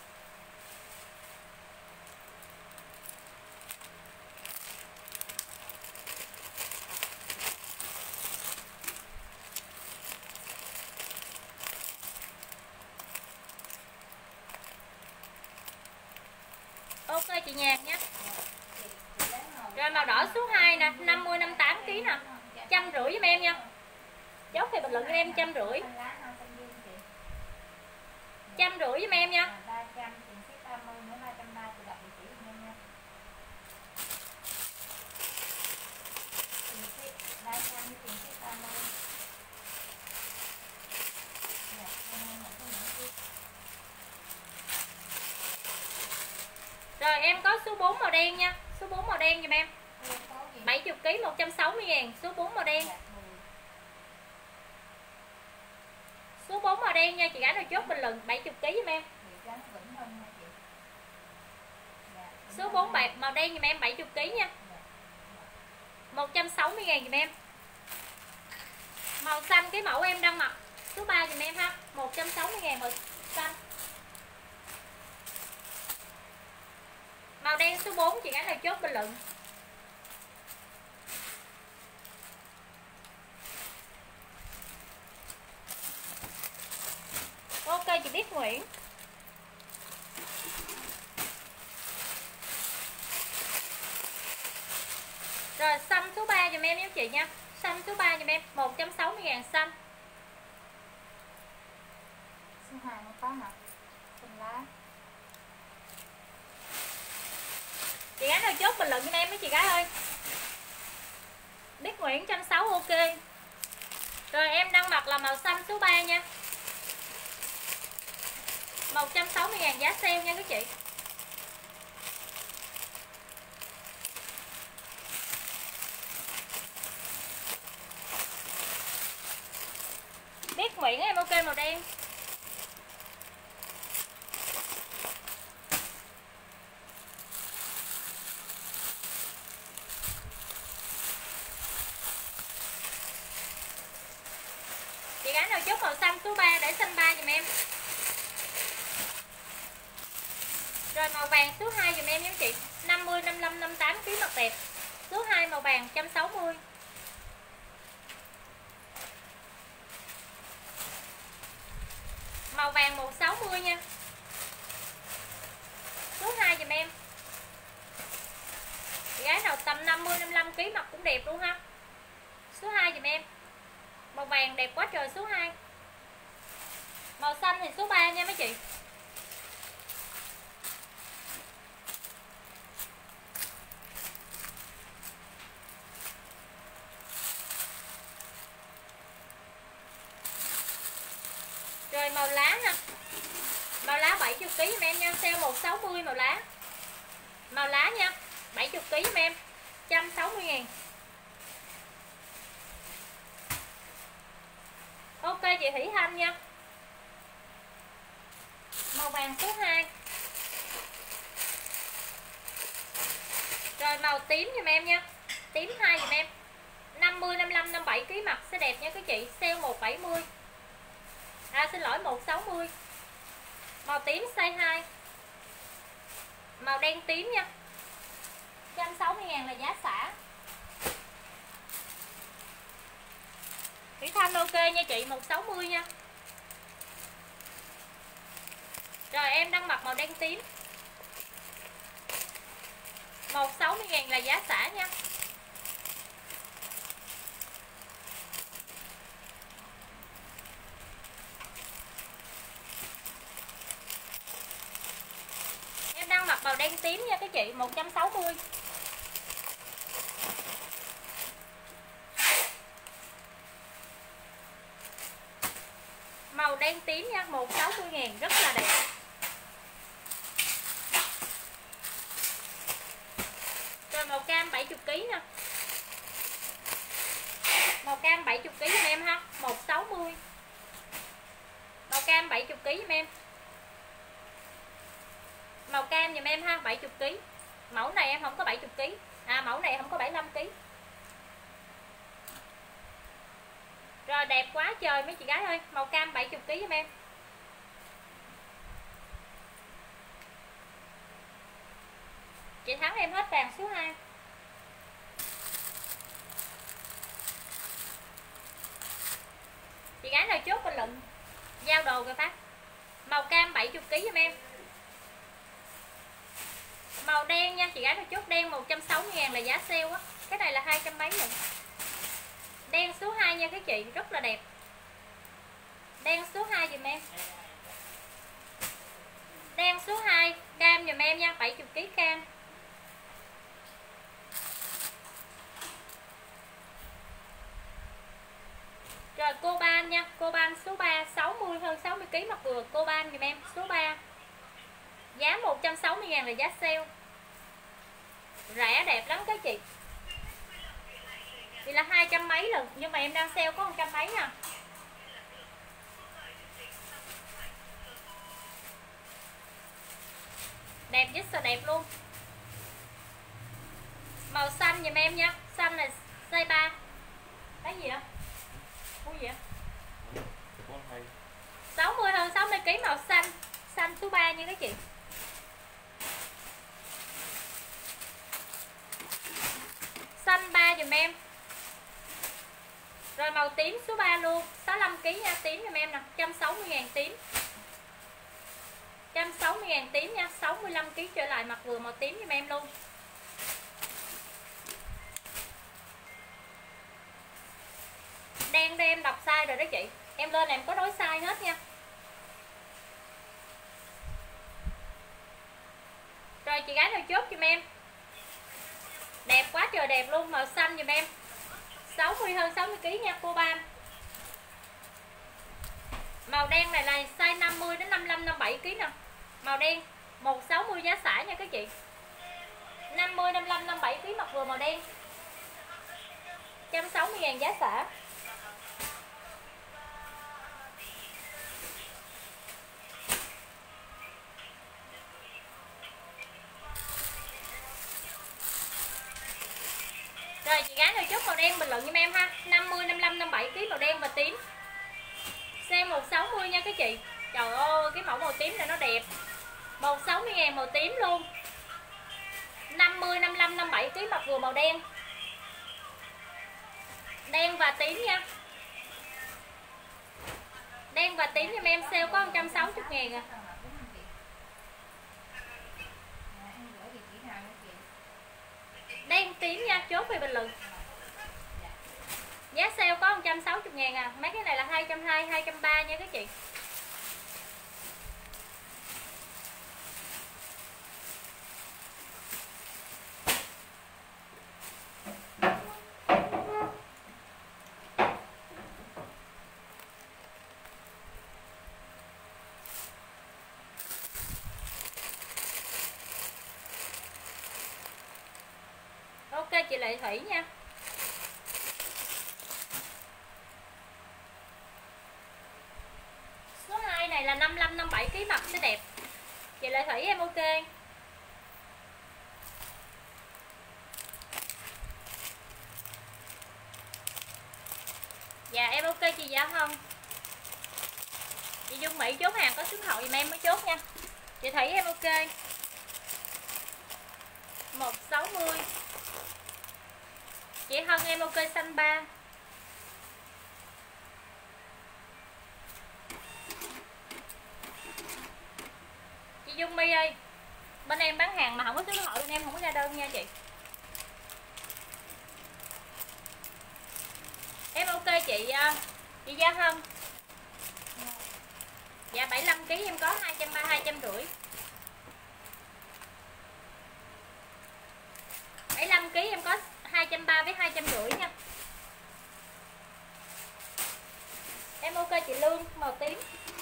A: Ok chị Nhàn nhé. Rồi màu đỏ số hai nè, năm mươi năm mươi tám ki lô gam nè. một trăm rưỡi giùm em nha. Chốt thì bình luận cho em một trăm rưỡi. một trăm rưỡi giùm em nha. Rồi em có số bốn màu đen nha, số bốn màu đen giùm em. bảy mươi ki lô gam một trăm sáu mươi ngàn, số bốn màu đen. Số bốn màu đen nha, chị gái nào chốt bình luận bảy mươi ki lô gam giùm em. Số bốn bạc màu đen giùm em bảy mươi ki lô gam nha. một trăm sáu mươi ngàn giùm em. Màu xanh cái mẫu em đang mặc số ba giùm em ha, một trăm sáu mươi ngàn màu xanh. Màu đen số bốn chị gái nào chốt bình luận. chị nha. Xanh số ba giùm em, một trăm sáu mươi ngàn xanh.
B: Số hai không có hả? Xanh lá.
A: Chị gái nào chốt bình luận cho em mấy chị gái ơi. Biết Nguyễn một trăm sáu mươi ok. Rồi em đang mặc là màu xanh số ba nha. một trăm sáu mươi ngàn giá sale nha các chị. Biết Nguyễn em ok màu đen. Chị gái nào chốt màu xanh số ba để xanh ba giùm em. Rồi màu vàng số hai giùm em nha chị. năm mươi, năm mươi lăm, năm mươi tám ký mặc đẹp. Số hai màu vàng một trăm sáu mươi. Màu vàng một trăm sáu mươi nha. Số hai giùm em. Chị gái nào tầm năm mươi, năm mươi lăm ký mặc cũng đẹp luôn ha. Số hai giùm em. Màu vàng đẹp quá trời số hai. Màu xanh thì số ba nha mấy chị. Rồi màu lá nè. Màu lá bảy mươi ký giùm em nha, sale một trăm sáu mươi màu lá. Màu lá nha, bảy mươi ký giùm em, một trăm sáu mươi ngàn. Ok chị Thủy Thanh nha. Màu vàng số hai. Rồi màu tím giùm em nha. Tím hai giùm em. năm mươi, năm mươi lăm, năm mươi bảy ký mặc sẽ đẹp nha các chị, sale một trăm bảy mươi. À xin lỗi một trăm sáu mươi. Màu tím size hai. Màu đen tím nha. một trăm sáu mươi ngàn là giá xả. Thủy Thanh ok nha chị, một trăm sáu mươi nha. Rồi em đang mặc màu đen tím. một trăm sáu mươi ngàn là giá xả nha. Em đang mặc màu đen tím nha các chị, một trăm sáu mươi. Màu đen tím nha, một trăm sáu mươi ngàn rất là đẹp. Rồi màu cam bảy mươi ký nè. Màu cam bảy mươi ký giùm em ha, một trăm sáu mươi. Màu cam bảy mươi ký giùm em. Màu cam giùm em ha, bảy mươi ký. Mẫu này em không có bảy mươi ký. À mẫu này không có bảy mươi lăm ký. Rồi đẹp quá trời mấy chị gái ơi, màu cam bảy mươi ký giùm em. Chị Thắng em hết vàng số hai. Chị gái nào chốt bình luận giao đồ rồi phát. Màu cam bảy mươi ký giùm em. Màu đen nha, chị gái nào chốt đen một trăm sáu mươi ngàn là giá sale á. Cái này là hai trăm mấy lần. Đen số hai nha các chị, rất là đẹp. Đen số hai dùm em. Đen số hai, cam dùm em nha, bảy mươi ký cam. Rồi cô ban nha, cô ban số ba, sáu mươi hơn sáu mươi ký mặc vừa, cô ban dùm em số ba. Giá một trăm sáu mươi ngàn là giá sale. Rẻ đẹp lắm các chị. Thì là hai trăm mấy lần, nhưng mà em đang sale có một trăm mấy nè. Đẹp rất là đẹp luôn. Màu xanh dùm em nha. Xanh là size ba. Cái gì ạ? Cái gì ạ? sáu mươi hơn sáu mươi ký màu xanh. Xanh số ba nha các chị. Xanh ba dùm em. Rồi màu tím số ba luôn, sáu mươi lăm ký nha, tím dùm em nè, một trăm sáu mươi ngàn tím. một trăm sáu mươi ngàn tím nha, sáu mươi lăm ký trở lại mặc vừa màu tím dùm em luôn. Lan đây em đọc sai rồi đó chị. Em lên em có nói sai hết nha. Rồi chị gái nào chốt giùm em. Đẹp quá trời đẹp luôn, màu xanh giùm em. sáu mươi hơn sáu mươi ki lô gam nha cô Ban. Màu đen này là size năm mươi đến năm mươi lăm năm mươi bảy ki lô gam nè. Màu đen một trăm sáu mươi giá xả nha các chị. năm mươi năm mươi lăm năm mươi bảy ki lô gam mặc vừa màu đen. một trăm sáu mươi ngàn giá xả. Rồi chị gái nào chốt màu đen bình luận giùm em ha. năm mươi năm mươi lăm năm mươi bảy ki lô gam màu đen và tím. Size một trăm sáu mươi nha các chị. Trời ơi cái mẫu màu tím này nó đẹp. một trăm sáu mươi ngàn màu tím luôn. năm mươi năm mươi lăm năm mươi bảy ki lô gam mặc vừa màu đen. Đen và tím nha. Đen và tím giùm em, sale có một trăm sáu mươi ngàn à. Đen tím nha, chốt về bình luận. Giá sale có một trăm sáu mươi ngàn à. Mấy cái này là hai trăm hai mươi, hai trăm ba mươi nha các chị. Ok chị Lệ Thủy nha. Số hai này là năm mươi lăm năm mươi bảy ki lô gam mặc sẽ đẹp. Chị Lệ Thủy em ok. Dạ em ok chị Dạ không. Chị Dung Mỹ chốt hàng có số điện thoại giùm em mới chốt nha. Chị Thủy em ok. một trăm sáu mươi. Chị Hân em ok xanh ba. Chị Dung My ơi, bên em bán hàng mà không có số điện thoại bên em không có ra đơn nha chị. Em ok chị chị Gia Hân. Dạ bảy mươi lăm ki lô gam em có hai trăm ba mươi, hai trăm rưỡi. bảy mươi lăm ki lô gam em có hai trăm ba mươi với hai trăm rưỡi nha. Em ok chị Lương màu tím.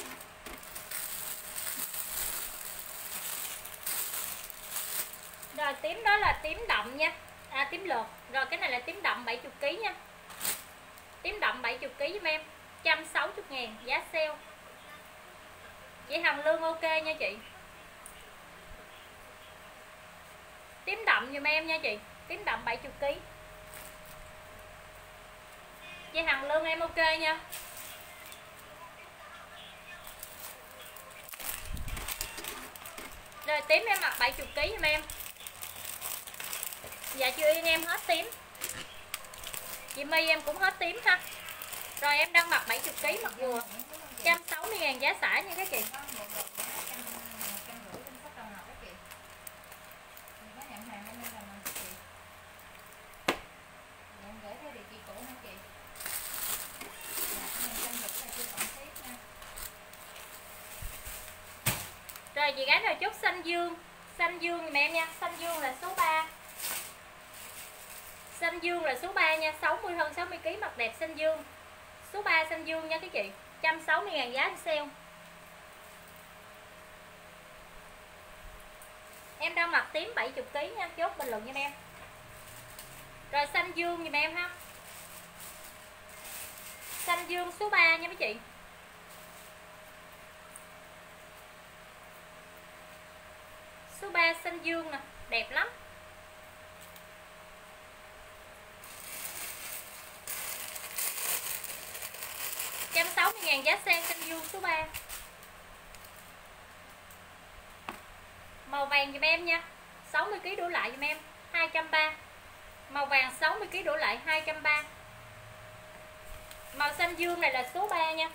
A: Rồi tím đó là tím đậm nha. À tím lượt. Rồi cái này là tím đậm bảy mươi ki lô gam nha. Tím đậm bảy mươi ki lô gam giùm em, một trăm sáu mươi ngàn giá sale. Chị Hồng Lương ok nha chị. Tím đậm giùm em nha chị. Tím đậm bảy mươi ki lô gam. Chị Hằng Lương em ok nha. Rồi tím em mặc bảy mươi ki lô gam giùm em. Dạ chị Yên em hết tím. Chị My em cũng hết tím ha. Rồi em đang mặc bảy mươi ki lô gam mặc vừa, một trăm sáu mươi ngàn giá xả nha các chị. Rồi chị gái nào chốt xanh dương. Xanh dương giùm em nha. Xanh dương là số ba. Xanh dương là số ba nha. sáu mươi hơn sáu mươi ki lô gam mặc đẹp xanh dương. Số ba xanh dương nha các chị. một trăm sáu mươi ngàn giá sale. Em đang mặc tím bảy mươi ki lô gam nha. Chốt bình luận giùm em. Rồi xanh dương giùm em ha. Xanh dương số ba nha mấy chị. Số ba xanh dương nè, đẹp lắm. một trăm sáu mươi ngàn giá sen xanh dương số ba. Màu vàng giùm em nha. sáu mươi ki lô gam đổ lại giùm em, hai trăm ba mươi. Màu vàng sáu mươi ki lô gam đổ lại hai trăm ba mươi. Màu xanh dương này là số ba nha.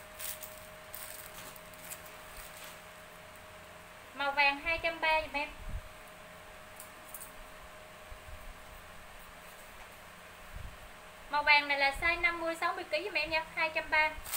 A: Màu vàng hai trăm ba mươi giùm em. Màu vàng này là size năm mươi sáu mươi ký giùm em nha, hai trăm ba mươi.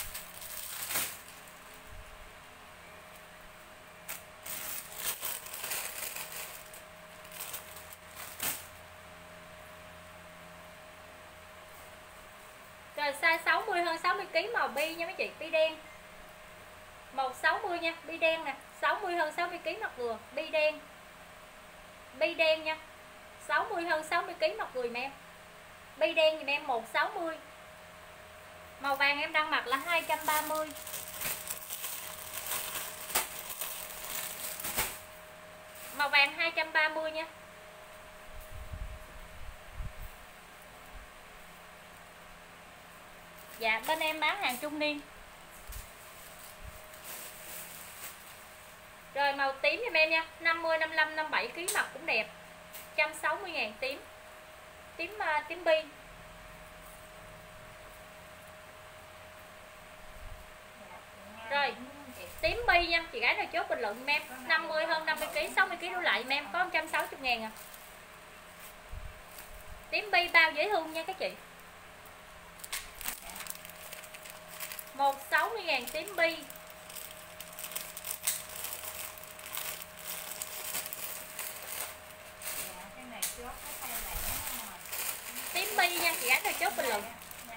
A: Rồi size sáu mươi hơn sáu mươi ký màu bi nha mấy chị, bi đen. Màu sáu mươi nha, bi đen nè, sáu mươi hơn sáu mươi ký mặt vừa, bi đen. Bi đen nha. sáu mươi hơn sáu mươi ký mặt vừa giùm em. Bi đen giùm em một sáu mươi. Màu vàng em đang mặc là hai trăm ba mươi. Màu vàng hai trăm ba mươi nha. Dạ bên em bán hàng trung niên. Rồi màu tím giùm em nha, năm mươi, năm mươi lăm, năm mươi bảy ký mặt cũng đẹp. một trăm sáu mươi ngàn tím. Tím uh, tím bi. Rồi, tím bi nha, chị gái nào chốt bình luận em. năm mươi hơn năm mươi ký, sáu mươi ký đổ lại em có một trăm sáu mươi ngàn à. Tím bi bao dễ thương nha các chị. một trăm sáu mươi ngàn tím bi. Tím bi nha, chị gái nào chốt bình luận.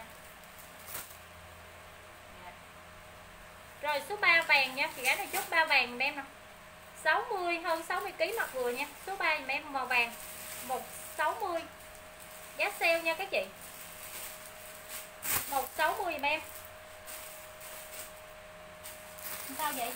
A: Rồi số ba vàng nha, chị gái nào chốt ba vàng em nè. sáu mươi hơn sáu mươi ký mặt vừa nha. Số ba dùm em màu vàng một trăm sáu mươi. Giá sale nha các chị. một trăm sáu mươi dùm em. Sao vậy?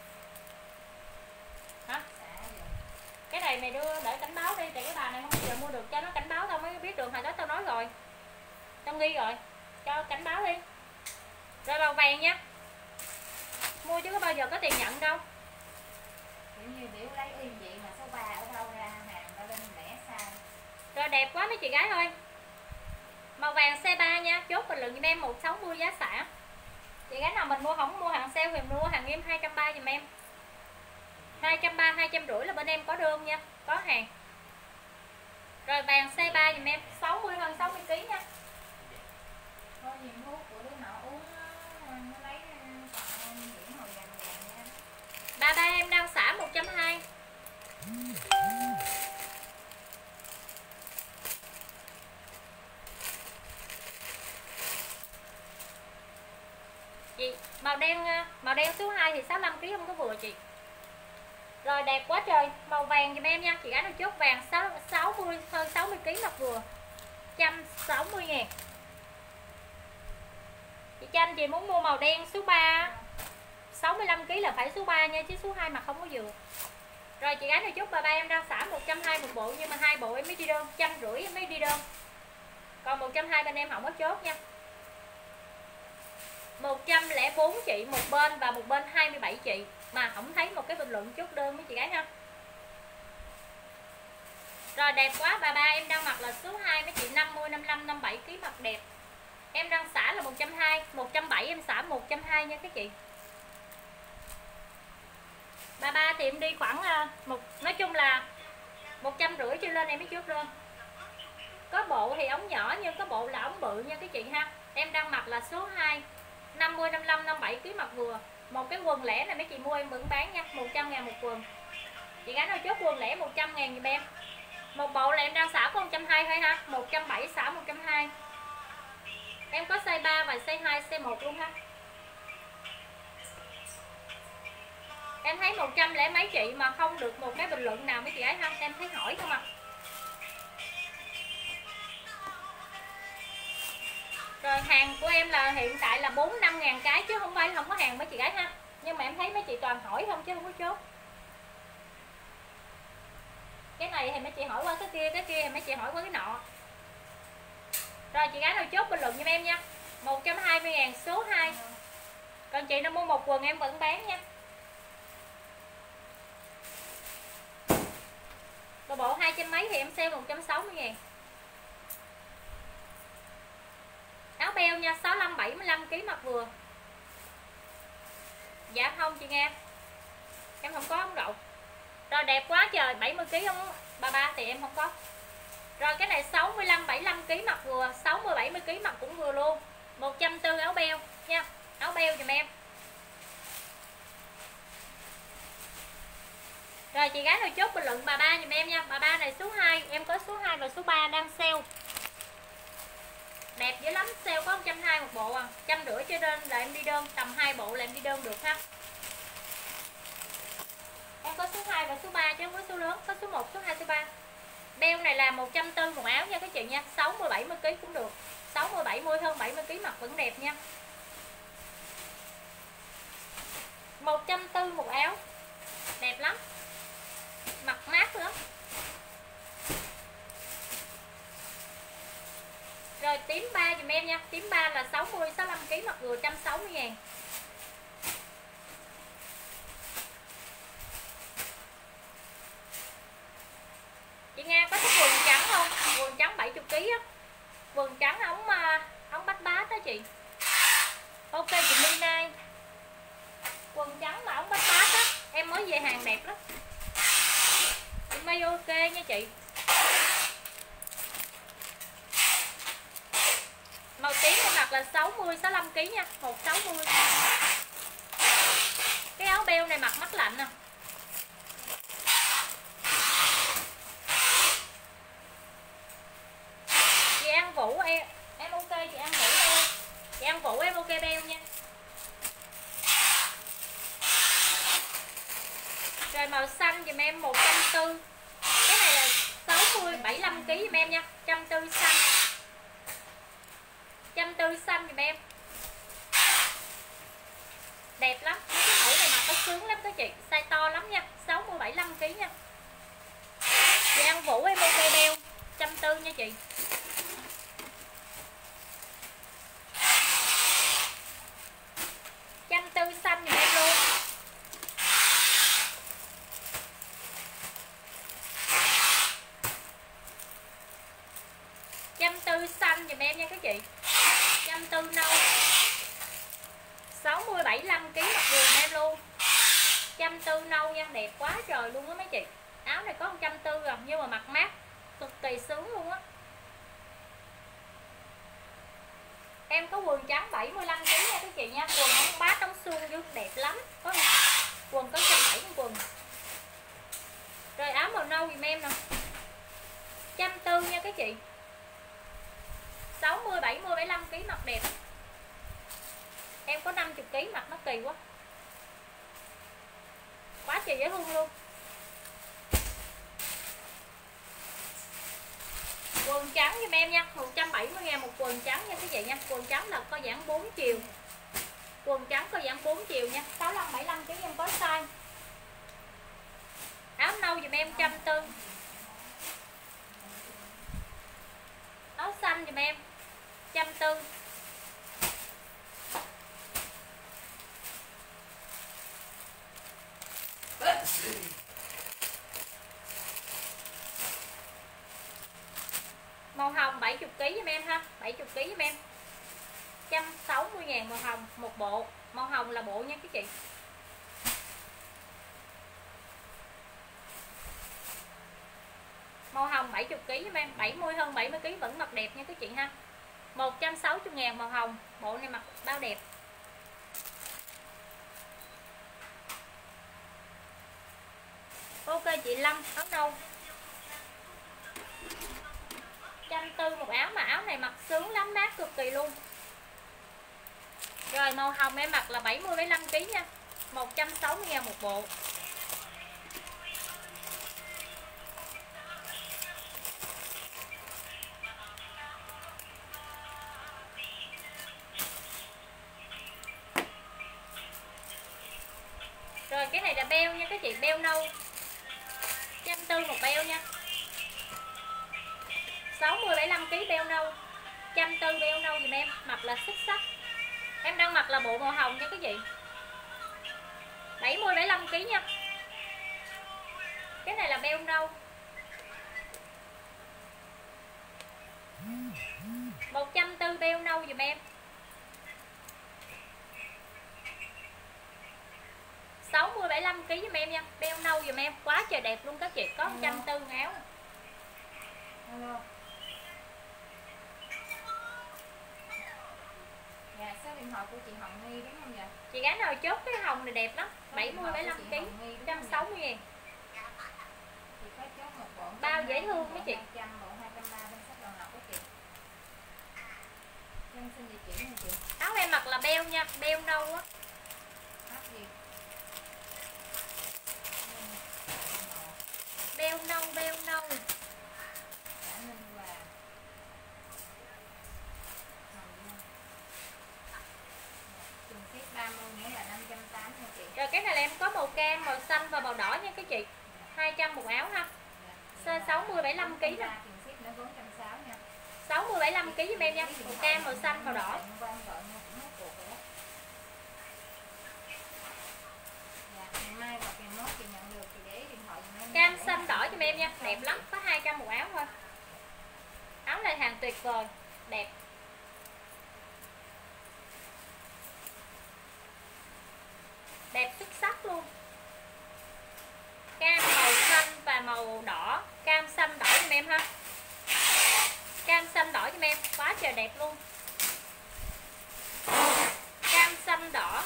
A: Hả? Cái này mày đưa để cảnh báo đi, tại cái bà này không bao giờ mua được, cho nó cảnh báo tao mới biết được. Hồi đó tao nói rồi, tao nghi rồi, cho cảnh báo đi. Rồi màu vàng nha, mua chứ có bao giờ có tiền nhận đâu.
B: Kiểu như biểu lấy yên vậy mà số ba ở đâu ra hàng ta lên lẻ sai.
A: Rồi đẹp quá mấy chị gái ơi. Màu vàng C ba nha, chốt bình luận giùm em một trăm sáu mươi giá xả. Chị gái nào mình mua không mua hàng sale thì mua hàng em hai trăm ba mươi giùm em. hai trăm ba mươi, hai trăm rưỡi là bên em có đơn nha, có hàng. Rồi vàng C ba giùm em sáu mươi hơn sáu mươi ký nha.
B: Thôi gì thuốc của đứa nọ uống nó lấy còn điểm hồi vàng vàng nha.
A: Ba ba em đang xả một trăm hai mươi. Chị màu đen màu đen số hai thì sáu mươi lăm ký không có vừa chị. Rồi đẹp quá trời, màu vàng giùm em nha, chị gái nào chốt vàng sáu mươi hơn sáu mươi ký mặt vừa. một trăm sáu mươi ngàn. Chị cho anh chị muốn mua màu đen số ba sáu mươi lăm ký là phải số ba nha, chứ số hai mà không có vừa. Rồi chị gái nào chốt ba ba em đang xả một trăm hai mươi một bộ, nhưng mà hai bộ em mới đi đơn, một trăm rưỡi em mới đi đơn. Còn một trăm hai mươi bên em không có chốt nha. một trăm lẻ bốn chị một bên và một bên hai mươi bảy chị, mà không thấy một cái bình luận chốt đơn với chị gái ha. Rồi đẹp quá, bà ba em đang mặc là số hai mấy chị, năm mươi, năm mươi lăm, năm mươi bảy ký mặt đẹp. Em đang xả là một trăm hai mươi, một trăm bảy mươi em xả một trăm hai mươi nha các chị. Ba ba thì em đi khoảng một, nói chung là một trăm rưỡi trở lên em mới chốt đơn. Có bộ thì ống nhỏ nhưng có bộ là ống bự nha các chị ha. Em đang mặc là số hai, năm mươi, năm mươi lăm, năm mươi bảy ký mặt vừa. Một cái quần lẻ này mấy chị mua em vẫn bán nha, một trăm ngàn một quần. Chị gái nào chốt quần lẻ một trăm ngàn giùm em. Một bộ là em đang xả có một trăm hai mươi thôi ha, một trăm bảy mươi xả một trăm hai mươi. Em có size ba và size hai, size một luôn ha. Em thấy một trăm lẻ mấy chị mà không được một cái bình luận nào mấy chị ấy ha, em thấy hỏi không à. Rồi hàng của em là hiện tại là bốn năm ngàn cái chứ không phải không có hàng mấy chị gái ha. Nhưng mà em thấy mấy chị toàn hỏi không chứ không có chốt. Cái này thì mấy chị hỏi qua cái kia, cái kia thì mấy chị hỏi qua cái nọ. Rồi chị gái nào chốt bình luận giùm em nha. một trăm hai mươi ngàn số hai. Còn chị nào mua một quần em vẫn bán nha. Bộ bộ hai trăm mấy thì em sale một trăm sáu mươi ngàn. Áo beo nha, sáu mươi lăm, bảy mươi lăm ký mặt vừa. Dạ không chị nghe. Em không có ống đậu. Rồi đẹp quá trời, bảy mươi ký không ba ba thì em không có. Rồi cái này sáu mươi lăm bảy mươi lăm ki lô gam mặc vừa, sáu mươi bảy mươi ki lô gam mặc cũng vừa luôn. một trăm bốn mươi áo beo nha. Áo beo giùm em. Rồi chị gái nào chốt bình luận bà ba giùm em nha. Bà ba này số hai, em có số hai và số ba đang sale. Đẹp dữ lắm, sale có một trăm hai mươi một bộ à. một trăm rưỡi cho nên là em đi đơn, tầm hai bộ là em đi đơn được ha. Em có số hai và số ba chứ không có số lớn, có số một, số hai, số ba. Beo này là một trăm bốn mươi một áo nha các chị nha, sáu mươi bảy mươi ki lô gam cũng được. sáu mươi bảy mươi hơn bảy mươi ki lô gam mặc vẫn đẹp nha. một trăm bốn mươi một áo. Đẹp lắm. Mặc mát lắm. Rồi tím ba dùm em nha. Tím ba là sáu mươi sáu mươi lăm ki lô gam mặc vừa một trăm sáu mươi ngàn. Chị Nga có thích quần trắng không? Quần trắng bảy mươi ki lô gam á. Quần trắng ống ống bách bát đó chị. Ok chị Mina. Quần trắng mà ống bách bát á, em mới về hàng đẹp lắm. Chị May ok nha chị. Màu tím em mặc là sáu mươi sáu mươi lăm ki lô gam nha, một sáu mươi. Cái áo beo này mặc mắt lạnh nè. Chị An Vũ em em ok chị An Vũ em. Chị An Vũ em ok beo nha. Rồi màu xanh dùm em một trăm bốn mươi. Cái này là sáu mươi bảy mươi lăm ki lô gam dùm em nha, một trăm bốn mươi xanh. một trăm bốn mươi xanh dùm em. Đẹp lắm, mấy cái mẫu này mặc có sướng lắm các chị, size to lắm nha, sáu mươi bảy mươi lăm ki lô gam nha. Chị An Vũ em ok beo, một trăm bốn mươi nha chị. một trăm bốn mươi xanh dùm em luôn. một trăm bốn mươi xanh dùm em nha các chị. một trăm bốn mươi nâu. sáu mươi bảy mươi lăm ki lô gam mặc vừa em luôn. một trăm bốn mươi nâu nha, đẹp quá trời luôn á mấy chị. Áo này có một trăm bốn mươi rồi nhưng mà mặc mát cực kỳ sướng luôn á. Em có quần trắng bảy mươi lăm ki lô gam nha các chị nha. Quần ống bát ống suông vô đẹp lắm. Có quần có một trăm bảy mươi quần. Rồi áo màu nâu dùm em nè. một trăm bốn mươi nha các chị. sáu mươi bảy mươi bảy mươi lăm ki lô gam mặc đẹp. Em có năm mươi ki lô gam mặc nó kỳ quá. Quá trời dễ thương luôn. Quần trắng giùm em nha, một trăm bảy mươi ngàn một quần trắng nha các chị nha. Quần trắng là có dáng bốn chiều. Quần trắng có dáng bốn chiều nha, sáu mươi lăm bảy mươi lăm ký em có size. Áo nâu giùm em một trăm bốn mươi. Áo xanh giùm em một trăm bốn mươi. Màu hồng bảy mươi ký giùm em ha, bảy mươi ký giùm em. một trăm sáu mươi ngàn màu hồng một bộ. Màu hồng là bộ nha các chị. Màu hồng bảy mươi ký giùm em, bảy mươi hơn bảy mươi ký vẫn mặc đẹp nha các chị ha. một trăm sáu mươi ngàn màu hồng, bộ này mặc bao đẹp. Ok chị Lâm, áo nâu một trăm bốn mươi một áo, mà áo này mặc sướng lắm, mát cực kỳ luôn. Rồi màu hồng em mặc là bảy mươi bảy mươi lăm ký nha, một trăm sáu mươi ngàn một bộ. Rồi cái này là beo nha các chị, beo nâu một trăm bốn mươi một beo nha, sáu mươi bảy mươi lăm ký beo nâu, một trăm bốn mươi beo nâu dùm em, mặc là xuất sắc. Em đang mặc là bộ màu hồng nha các chị, bảy mươi bảy mươi lăm ký nha. Cái này là beo nâu, một trăm bốn mươi beo nâu dùm em, sáu mươi bảy mươi lăm ký dùm em nha, beo nâu dùm em, quá trời đẹp luôn các chị, có một trăm bốn mươi áo.
B: điện thoại của chị Hồng Nghi đúng không vậy?
A: Chị gái nào chốt cái hồng này đẹp lắm, bảy mươi bảy mươi lăm ký, một trăm sáu mươi ngàn.
B: Chị có chốt một bộ
A: Bao dễ thương mấy chị.
B: hai trăm, bộ hai trăm ba mươi bên sách đầu ngọc của chị. Nhân xin địa chỉ nha chị.
A: Áo em mặc là beo nha, beo nâu á.
B: Áo gì?
A: Beo nâu, beo nâu.
B: Đã Ninh Hòa. Trường ship ba mươi nghĩa là năm trăm tám mươi nha chị.
A: Rồi cái này là em có màu cam, màu xanh và màu đỏ nha các chị. hai trăm một áo ha. Size sáu mươi bảy mươi lăm ký nè.
B: Trường ship nó bốn trăm sáu mươi nha.
A: sáu mươi bảy mươi lăm ký giùm em nha. Màu cam, màu xanh, màu đỏ.
B: Mai hoặc ngày mốt chị nhận được thì để điện thoại giùm em.
A: Cam xanh đỏ giùm em nha, đẹp lắm, có hai trăm một áo thôi. Áo này hàng tuyệt vời, đẹp. Đẹp xuất sắc luôn. Cam màu xanh và màu đỏ, cam xanh đỏ giùm em ha. Cam xanh đỏ giùm em, quá trời đẹp luôn. Cam xanh đỏ.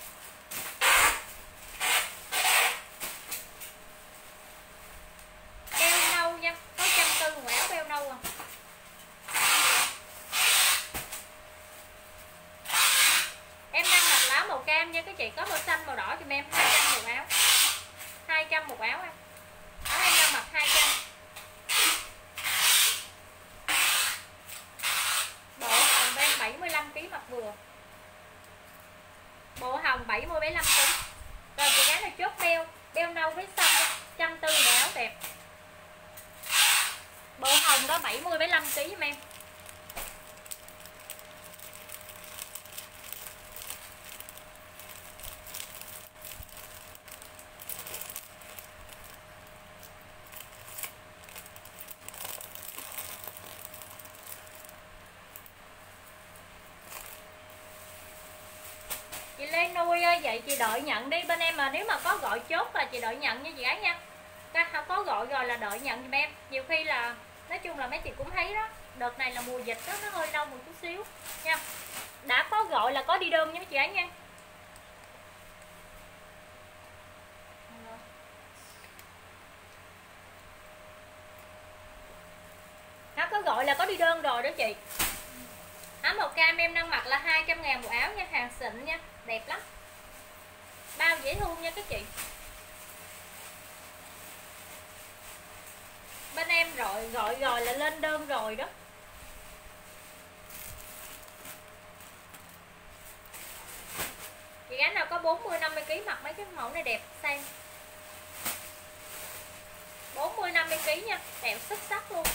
A: Beo nâu nha, có trăm tư một áo beo nâu à. Em đang mặc lá màu cam nha các chị, có màu xanh màu đỏ giùm em, hai trăm một áo. hai trăm một áo em. Áo em đang mặc hai trăm. Bộ hồng em bảy mươi lăm ký mặc vừa. Bộ hồng bảy mươi bảy mươi lăm ký. Rồi chị gái là chốt beo, beo nâu với xanh nha, một trăm tư mươi áo đẹp. Bộ hồng đó bảy mươi bảy mươi lăm ký giùm em. Chị Lê nuôi ơi, vậy chị đợi nhận đi bên em, mà nếu mà có gọi chốt là chị đợi nhận nha chị gái nha. Không có gọi rồi là đợi nhận giùm em. Nhiều khi là nói chung là mấy chị cũng thấy đó, đợt này là mùa dịch đó, nó hơi lâu một chút xíu nha. Đã có gọi là có đi đơn nha mấy chị gái nha. Nó có gọi là có đi đơn rồi đó chị. Áo màu cam em đang mặc là hai trăm ngàn một áo nha, hàng xịn nha, đẹp lắm. Bao dễ thương nha các chị. Bên em rồi gọi rồi là lên đơn rồi đó. Chị gái nào có bốn mươi năm mươi ký mặc mấy cái mẫu này đẹp, xem. bốn mươi năm mươi ký nha, đẹp xuất sắc luôn.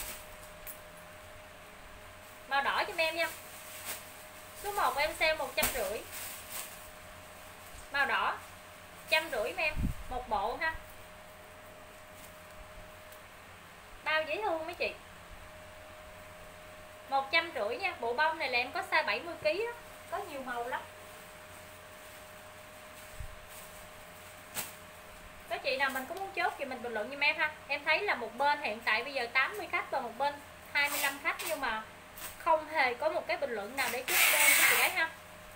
A: Màu đỏ cho em nha. Số một em sale một trăm rưỡi. Màu đỏ trăm rưỡi em, một bộ ha. Bao dễ thương mấy chị. Một trăm rưỡi nha. Bộ bông này là em có size bảy mươi ký đó. Có nhiều màu lắm. Các chị nào mình có muốn chốt thì mình bình luận giùm em ha. Em thấy là một bên hiện tại bây giờ tám mươi khách và một bên hai mươi lăm khách, nhưng mà không hề có một cái bình luận nào để chốt đơn cho chị gái ha.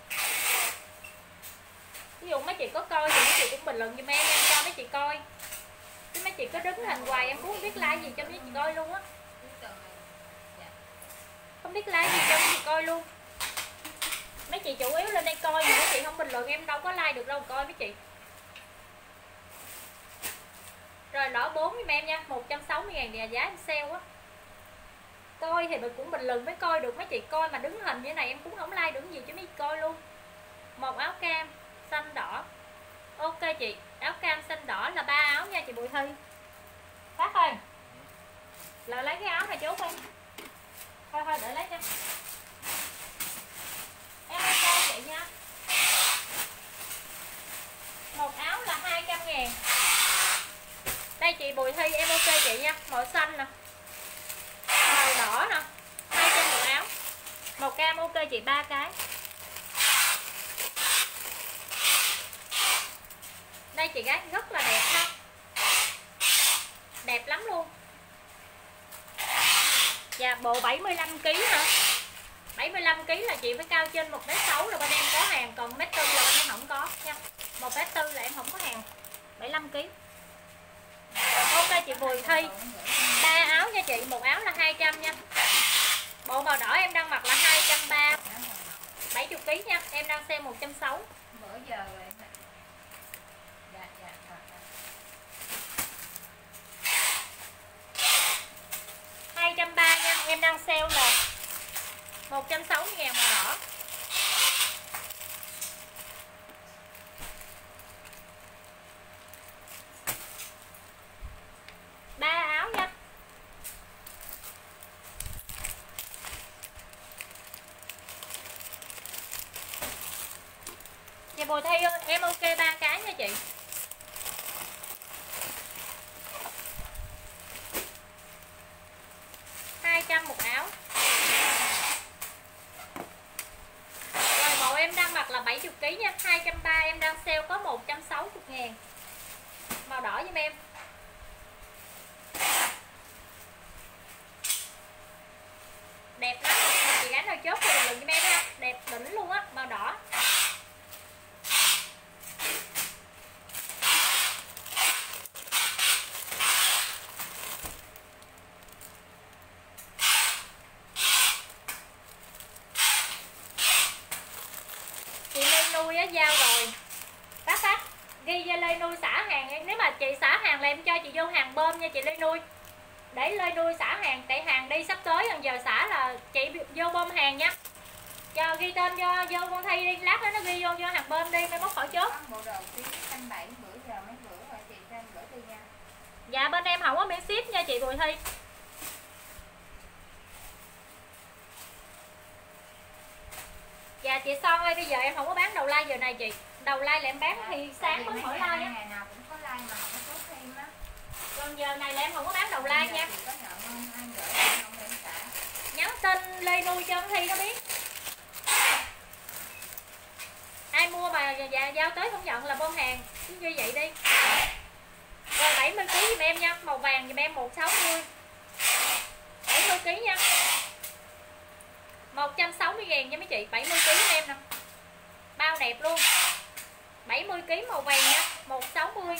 A: Ví dụ mấy chị có coi thì mấy chị cũng bình luận giùm em, em cho mấy chị coi. Chứ mấy chị cứ đứng hình hoài em cũng không biết like gì cho mấy chị coi luôn á. Không biết like gì cho mấy chị coi luôn. Mấy chị chủ yếu lên đây coi, mà mấy chị không bình luận em đâu có like được đâu coi mấy chị. Rồi đỏ bốn giùm em nha, một trăm sáu mươi ngàn là giá em sale á. Coi thì mình cũng bình luận mới coi được, mấy chị coi mà đứng hình như này em cũng không like được gì cho mấy chị coi luôn. Một áo cam xanh đỏ. Ok chị, áo cam xanh đỏ là ba áo nha chị Bùi Thi. Phát ơi, lại lấy cái áo này chú không? Thôi thôi để lấy cho em. Ok chị nha. Một áo là hai trăm ngàn. Đây chị Bùi Thi em ok chị nha. Màu xanh nè, màu đỏ nè, hai trăm một áo. Màu cam ok chị, ba cái. Đây chị gái rất là đẹp ha. Đẹp lắm luôn. Dạ bộ bảy mươi lăm ký hả? bảy mươi lăm ki lô gam là chị phải cao trên một mét sáu rồi bên em có hàng, còn mét tư là bên em không có nha. một mét tư là em không có hàng. bảy mươi lăm ki lô gam. Ok chị Bùi Thi. ba áo nha chị, một áo là hai trăm nha. Bộ màu đỏ em đang mặc là hai trăm ba mươi, bảy mươi ki lô gam nha, em đang xem một trăm sáu mươi.
B: Bữa giờ rồi. Dạ dạ rồi.
A: hai trăm ba mươi nha, em đang sale là một trăm sáu mươi ngàn màu đỏ. ba áo nha. Chị Bùi Thi ơi, em ok ba cái nha chị. hai trăm một áo. Rồi bộ em đang mặc là bảy mươi ki lô gam nha, hai trăm ba mươi em đang sale có một trăm sáu mươi ngàn. Màu đỏ giùm em. Đẹp lắm, chị gắn nào chốt thì bình luận giùm em ha. Đẹp đỉnh luôn á, màu đỏ. Chị Lê nuôi á, giao rồi. Bác bác ghi cho Lê nuôi xả hàng. Nếu mà chị xả hàng là em cho chị vô hàng bơm nha chị Lê nuôi. Để Lê nuôi xả hàng, tại hàng đi sắp tới gần giờ xả là chị vô bơm hàng nha. Cho ghi tên cho vô con Thi đi, lát đó nó ghi vô cho hàng bơm đi, mai mốt khỏi chốt.
B: Bộ đồ tí trăm bảy bữa giờ mấy bữa rồi chị cho em gửi đi nha.
A: Dạ bên em không có miễn ship nha chị Bùi Thi. Dạ chị Son ơi, bây giờ em không có bán đầu like giờ này chị. Đầu like là em bán
B: Dạ,
A: thì sáng mới mở like á.
B: Ngày nào cũng có like mà không có chốt thêm á.
A: Còn giờ này là em không có bán đầu like nha.
B: Chị có nhận không? Ai gửi không em trả.
A: Nhắn tin Lê nuôi cho con Thi nó biết. Ai mua mà dạ, giao tới không nhận là bơm hàng, cứ như vậy đi. Rồi bảy mươi ki lô gam giùm em nha, màu vàng giùm em một trăm sáu mươi. bảy mươi ki lô gam nha. một trăm sáu mươi ngàn nha mấy chị, bảy mươi ki lô gam em nè. Bao đẹp luôn. bảy mươi ki lô gam màu vàng nha, một trăm sáu mươi.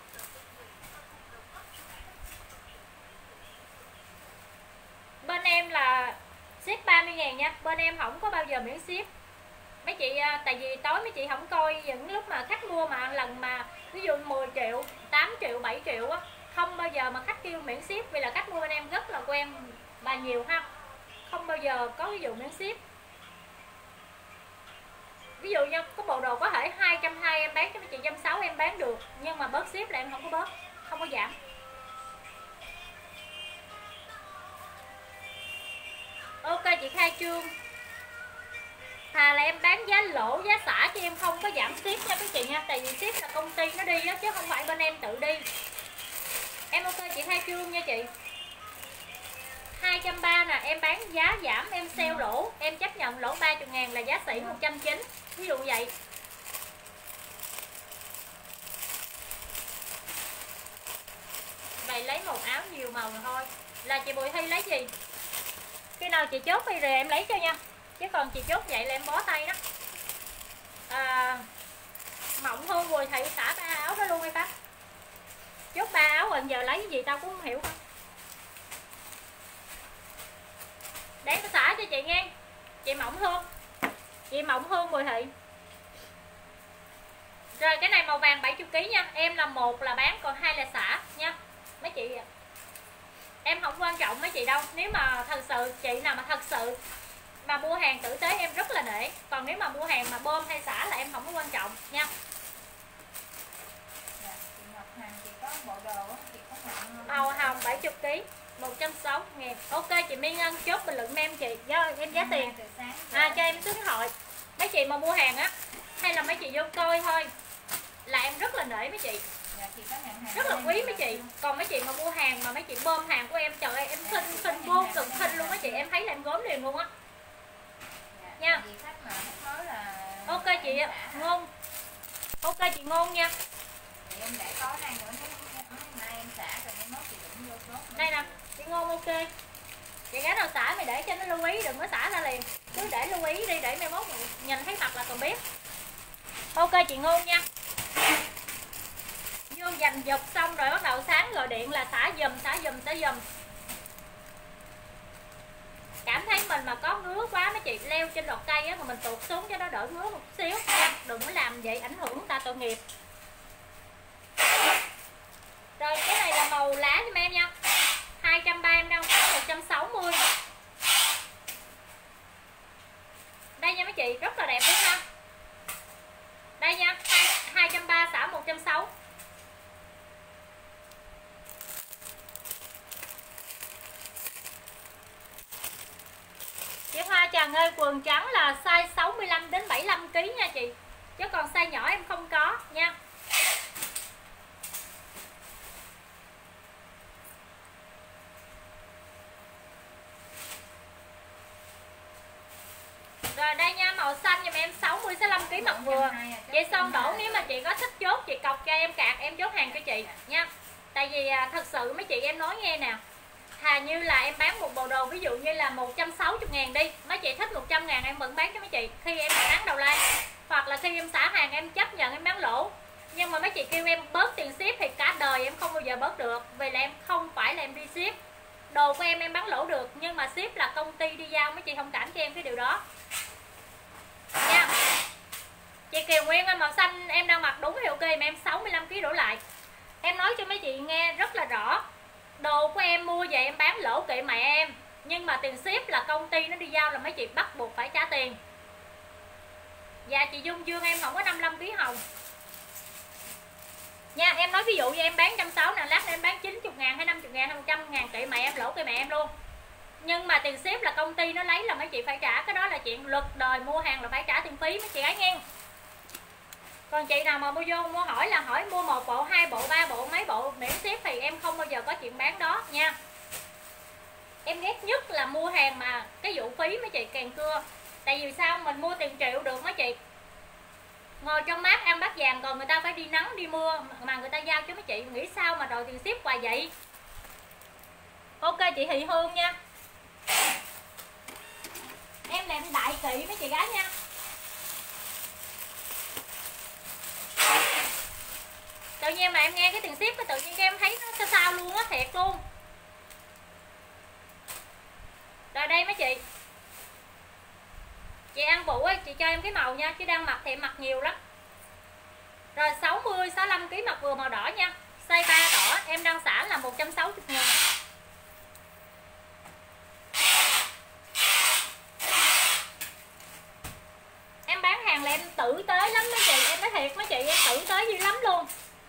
A: Bên em là ship ba mươi ngàn nha, bên em không có bao giờ miễn ship. Mấy chị tại vì tối mấy chị không coi những lúc mà khách mua mà lần mà ví dụ mười triệu, tám triệu, bảy triệu á, không bao giờ mà khách kêu miễn ship, vì là khách mua bên em rất là quen và nhiều ha. Không bao giờ có ví dụ miễn ship. Ví dụ như có bộ đồ có thể hai trăm hai mươi em bán cho mấy chị một trăm sáu mươi em bán được, nhưng mà bớt ship là em không có bớt, không có giảm. Ok chị Khai Trương. Thà là em bán giá lỗ, giá xả cho em không có giảm ship nha các chị nha. Tại vì ship là công ty nó đi á, chứ không phải bên em tự đi. Em ok chị Khai Trương nha chị. Hai trăm ba mươi nè, em bán giá giảm, em sale lỗ, em chấp nhận lỗ ba mươi ngàn là giá sỉ một trăm chín mươi. Ví dụ vậy. Vậy lấy một áo nhiều màu rồi thôi. Là chị Bùi Thi lấy gì? Khi nào chị chốt đi rồi em lấy cho nha. Chứ còn chị chốt vậy là em bó tay đó. À, Mộng Hương Bùi Thị xả ba áo đó luôn hay bác? Chốt ba áo rồi giờ lấy cái gì tao cũng không hiểu không. Để tôi xả cho chị nghe. Chị Mộng Hương. Chị Mộng Hương Bùi Thị. Rồi cái này màu vàng bảy mươi ki lô gam nha. Em là một là bán, còn hai là xả nha. Mấy chị em không quan trọng mấy chị đâu. Nếu mà thật sự chị nào mà thật sự mà mua hàng tử tế em rất là nể. Còn nếu mà mua hàng mà bơm hay xả là em không có quan trọng nha.
B: Dạ, chị Ngọc Hằng chị có bộ đồ á, chị có nhận
A: Màu hồng bảy mươi ki lô gam một trăm sáu mươi ngàn. Ok chị Miên Ngân chốt bình luận em chị. Do em giá tiền. À cho em số điện thoại. Mấy chị mà mua hàng á hay là mấy chị vô coi thôi là em rất là nể mấy chị.
B: Dạ, chị có nhận hàng
A: Rất là quý mấy chị. Còn mấy chị mà mua hàng mà mấy chị bơm hàng của em, trời ơi em khinh khinh vô cực khinh luôn mấy chị, em thấy là em gốm liền luôn á. Nha. Ok chị Ngôn. Ok chị Ngôn nha.
B: Em để có này nữa, nay em xả rồi em mốt chị đụng vô chốt.
A: Đây nè, chị Ngôn ok. Vậy cái nào xả mày để cho nó lưu ý, đừng có xả ra liền. Cứ để lưu ý đi, để mai mốt nhìn thấy mặt là còn biết. Ok chị Ngôn nha. Vô dành giật xong rồi bắt đầu sáng gọi điện là xả giùm, xả giùm, xả giùm. Cảm thấy mình mà có ngứa quá mấy chị leo trên lọt cây á, mà mình tụt xuống cho nó đỡ ngứa một xíu nha. Đừng có làm vậy ảnh hưởng người ta tội nghiệp. Rồi cái này là màu lá giùm em nha. hai trăm ba mươi em đang khoảng một trăm sáu mươi. Đây nha mấy chị, rất là đẹp luôn ha. Đây nha, hai trăm ba mươi xả một trăm sáu mươi. Chị Hoa Tràng ơi, quần trắng là size sáu mươi lăm đến bảy mươi lăm ki lô gam nha chị. Chứ còn size nhỏ em không có nha. Rồi đây nha, màu xanh giùm em sáu mươi sáu mươi lăm ki lô gam mặc vừa. Vậy xong đổ, nếu mà chị có thích chốt chị cọc cho em cạc, em chốt hàng cho chị nha. Tại vì à, thật sự mấy chị em nói nghe nè, thà như là em bán một bộ đồ ví dụ như là một trăm sáu mươi ngàn đi, mấy chị thích một trăm ngàn em vẫn bán cho mấy chị khi em bán đầu like, hoặc là khi em xả hàng em chấp nhận em bán lỗ. Nhưng mà mấy chị kêu em bớt tiền ship thì cả đời em không bao giờ bớt được, vì là em không phải là em đi ship. Đồ của em em bán lỗ được, nhưng mà ship là công ty đi giao, mấy chị thông cảm cho em cái điều đó nha. Chị Kiều Nguyên ơi, màu xanh em đang mặc đúng hiệu kỳ mà em sáu mươi lăm ki lô gam đổ lại. Em nói cho mấy chị nghe rất là rõ, đồ của em mua về em bán lỗ kệ mẹ em, nhưng mà tiền ship là công ty nó đi giao là mấy chị bắt buộc phải trả tiền. Và chị Dung Dương em không có năm mươi lăm ki lô gam hồng nha. Em nói ví dụ như em bán một trăm sáu mươi nè, lát em bán chín mươi ngàn hay năm mươi ngàn hay một trăm ngàn kệ mẹ em, lỗ kệ mẹ em luôn. Nhưng mà tiền ship là công ty nó lấy là mấy chị phải trả. Cái đó là chuyện luật đời, mua hàng là phải trả tiền phí mấy chị ấy nghe. Còn chị nào mà mua vô mua hỏi là hỏi mua một bộ, hai bộ, ba bộ, mấy bộ miễn ship thì em không bao giờ có chuyện bán đó nha. Em ghét nhất là mua hàng mà cái vụ phí mấy chị càng cưa. Tại vì sao mình mua tiền triệu được mấy chị, ngồi trong mát ăn bát vàng, còn người ta phải đi nắng đi mưa mà người ta giao cho mấy chị, nghĩ sao mà đòi tiền ship hoài vậy. Ok chị Thị Hương nha, em làm đại kỵ mấy chị gái nha. Tự nhiên mà em nghe cái tiền ship cái tự nhiên em thấy nó sao sao luôn á, thiệt luôn. Rồi đây mấy chị, chị ăn Vũ ấy, chị cho em cái màu nha, chứ đang mặc thì em mặc nhiều lắm. Rồi sáu mươi sáu mươi lăm ki lô gam mặc vừa màu đỏ nha, size ba đỏ em đang xả là một trăm sáu mươi ngàn. Em bán hàng là em tử tế lắm mấy chị, em nói thiệt mấy chị, em tử tế dữ lắm luôn.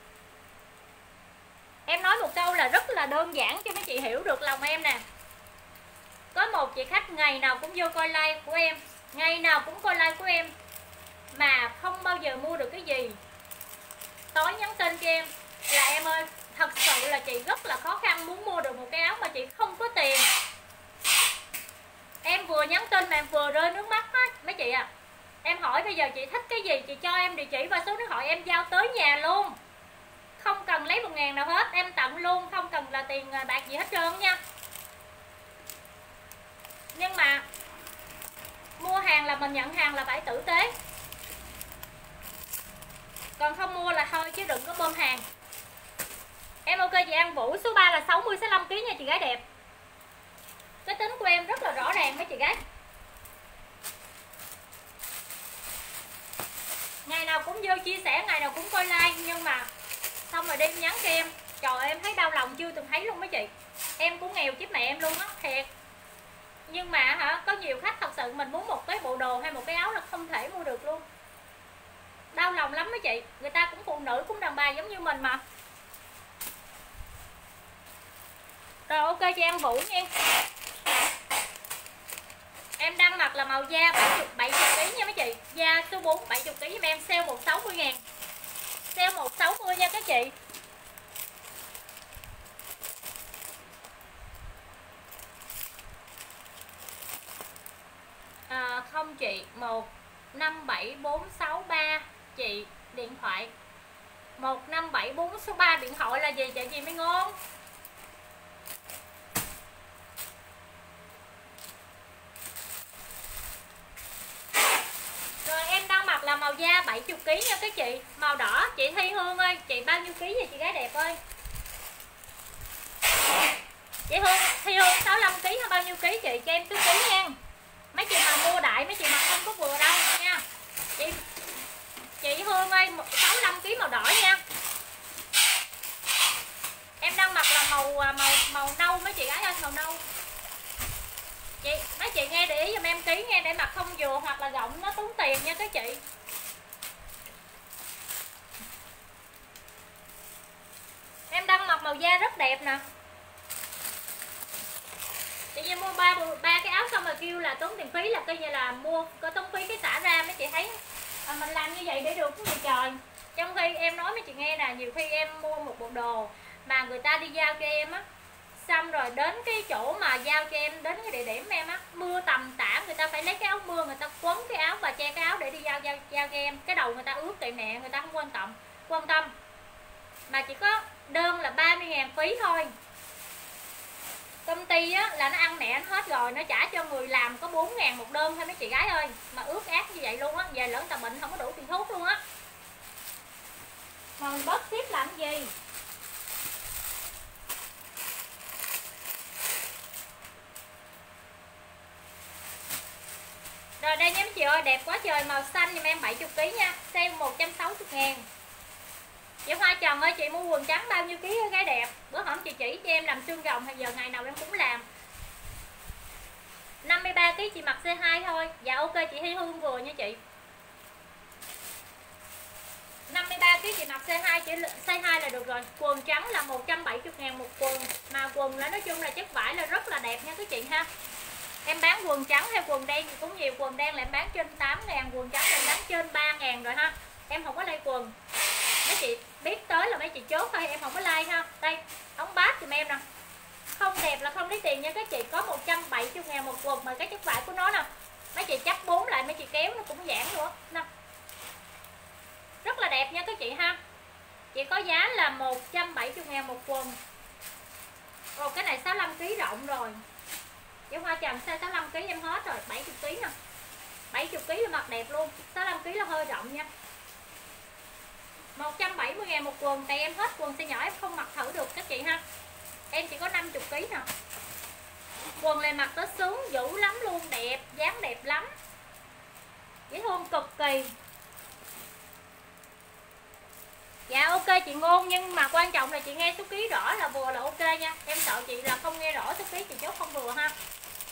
A: Em nói một câu là rất là đơn giản cho mấy chị hiểu được lòng em nè. Có một chị khách ngày nào cũng vô coi live của em, ngày nào cũng coi live của em, mà không bao giờ mua được cái gì. Tối nhắn tin cho em là em ơi, thật sự là chị rất là khó khăn muốn mua được một cái áo mà chị không có tiền. Em vừa nhắn tin mà em vừa rơi nước mắt á mấy chị à. Em hỏi bây giờ chị thích cái gì, chị cho em địa chỉ và số điện thoại em giao tới nhà luôn. Không cần lấy một ngàn nào hết, em tặng luôn, không cần là tiền bạc gì hết trơn nha. Nhưng mà mua hàng là mình nhận hàng là phải tử tế. Còn không mua là thôi chứ đừng có bơm hàng. Em ok chị An Vũ, số ba là sáu mươi sáu mươi lăm ki lô gam nha chị gái đẹp. Cái tính của em rất là rõ ràng mấy chị gái. Ngày nào cũng vô chia sẻ, ngày nào cũng coi like, nhưng mà xong rồi đêm nhắn cho em, trời ơi, em thấy đau lòng chưa từng thấy luôn mấy chị. Em cũng nghèo chết mẹ em luôn á, thiệt. Nhưng mà hả, có nhiều khách thật sự mình muốn một cái bộ đồ hay một cái áo là không thể mua được luôn. Đau lòng lắm mấy chị, người ta cũng phụ nữ cũng đàn bà giống như mình mà. Rồi ok chị An Vũ nha. Em đang mặc là màu da bảy mươi ki lô gam nha mấy chị. Da số bốn bảy mươi ki lô gam em sale một trăm sáu mươi ngàn. Sale một trăm sáu mươi nha các chị. À, không chị, một năm bảy bốn sáu ba chị, điện thoại một năm bảy bốn sáu ba, điện thoại là gì chị gì mới ngon. là màu da bảy mươi ki lô gam nha các chị. Màu đỏ chị Thi Hương ơi, chị bao nhiêu ký vậy chị gái đẹp ơi? Chị Hương, Thi Hương sáu mươi lăm ki lô gam hay bao nhiêu ký chị? Cho em cứ ký nha. Mấy chị mà mua đại mấy chị mặc không có vừa đâu nha. Chị Chị Hương ơi, sáu mươi lăm ki lô gam màu đỏ nha. Em đang mặc là màu màu màu nâu mấy chị gái ơi, màu nâu. Chị mấy chị nghe để ý giùm em ký nghe, để mặc không vừa hoặc là rộng nó tốn tiền nha các chị. Em đang mặc màu da rất đẹp nè. Chị Duyên mua ba ba cái áo xong rồi kêu là tốn tiền phí, là coi như là mua có tốn phí cái xả ra. Mấy chị thấy à, mình làm như vậy để được cái gì trời. Trong khi em nói mấy chị nghe nè, nhiều khi em mua một bộ đồ mà người ta đi giao cho em á, xong rồi đến cái chỗ mà giao cho em, đến cái địa điểm em á, mưa tầm tã, người ta phải lấy cái áo mưa người ta quấn cái áo và che cái áo để đi giao giao, giao cho em. Cái đầu người ta ướt kệ mẹ, người ta không quan tâm quan tâm mà chỉ có đơn là ba mươi ngàn phí thôi. Công ty á là nó ăn mẹ nó hết rồi, nó trả cho người làm có bốn ngàn một đơn thôi mấy chị gái ơi. Mà ướt át như vậy luôn á, về lỡ tà bệnh không có đủ tiền thuốc luôn á. Mà mình bớt ship làm gì. Rồi đây nha mấy chị ơi, đẹp quá trời, màu xanh giùm em bảy mươi ki lô gam nha, sale một trăm sáu mươi ngàn. Chị Hoa Trần ơi, chị mua quần trắng bao nhiêu ký gái đẹp? Bữa hổm chị chỉ cho em làm xương rồng, hay giờ ngày nào em cũng làm. năm mươi ba ki lô gam chị mặc size hai thôi. Dạ ok chị Hy Hương vừa nha chị. năm mươi ba ki lô gam chị mặc size hai, chỉ size hai là được rồi. Quần trắng là một trăm bảy mươi ngàn một quần. Mà quần là nói chung là chất vải là rất là đẹp nha các chị ha. Em bán quần trắng hay quần đen thì cũng nhiều. Quần đen là em bán trên tám ngàn, quần trắng là em bán trên ba ngàn rồi ha. Em không có like quần. Mấy chị biết tới là mấy chị chốt thôi, em không có like ha. Đây, ống bát giùm em nè. Không đẹp là không lấy tiền nha các chị. Có một trăm bảy mươi ngàn một quần mà cái chất vải của nó nè. Mấy chị chắp bốn lại, mấy chị kéo nó cũng giãn nữa nè. Rất là đẹp nha các chị ha. Chỉ có giá là một trăm bảy mươi ngàn một quần. Rồi cái này sáu mươi lăm ki lô gam rộng rồi. Chị Hoa Trần size sáu mươi lăm ki lô gam em hết rồi, bảy mươi ki lô gam nè. bảy mươi ki lô gam là mặc đẹp luôn, sáu mươi lăm ki lô gam là hơi rộng nha. một trăm bảy mươi ngàn một quần, tại em hết quần size nhỏ em không mặc thử được các chị ha. Em chỉ có năm mươi ki lô gam nè. Quần này mặc nó sướng dữ lắm luôn, đẹp, dáng đẹp lắm. Dễ thương cực kỳ. Dạ ok chị Ngôn, nhưng mà quan trọng là chị nghe số ký rõ là vừa là ok nha. Em sợ chị là không nghe rõ số ký chị chốt không vừa ha.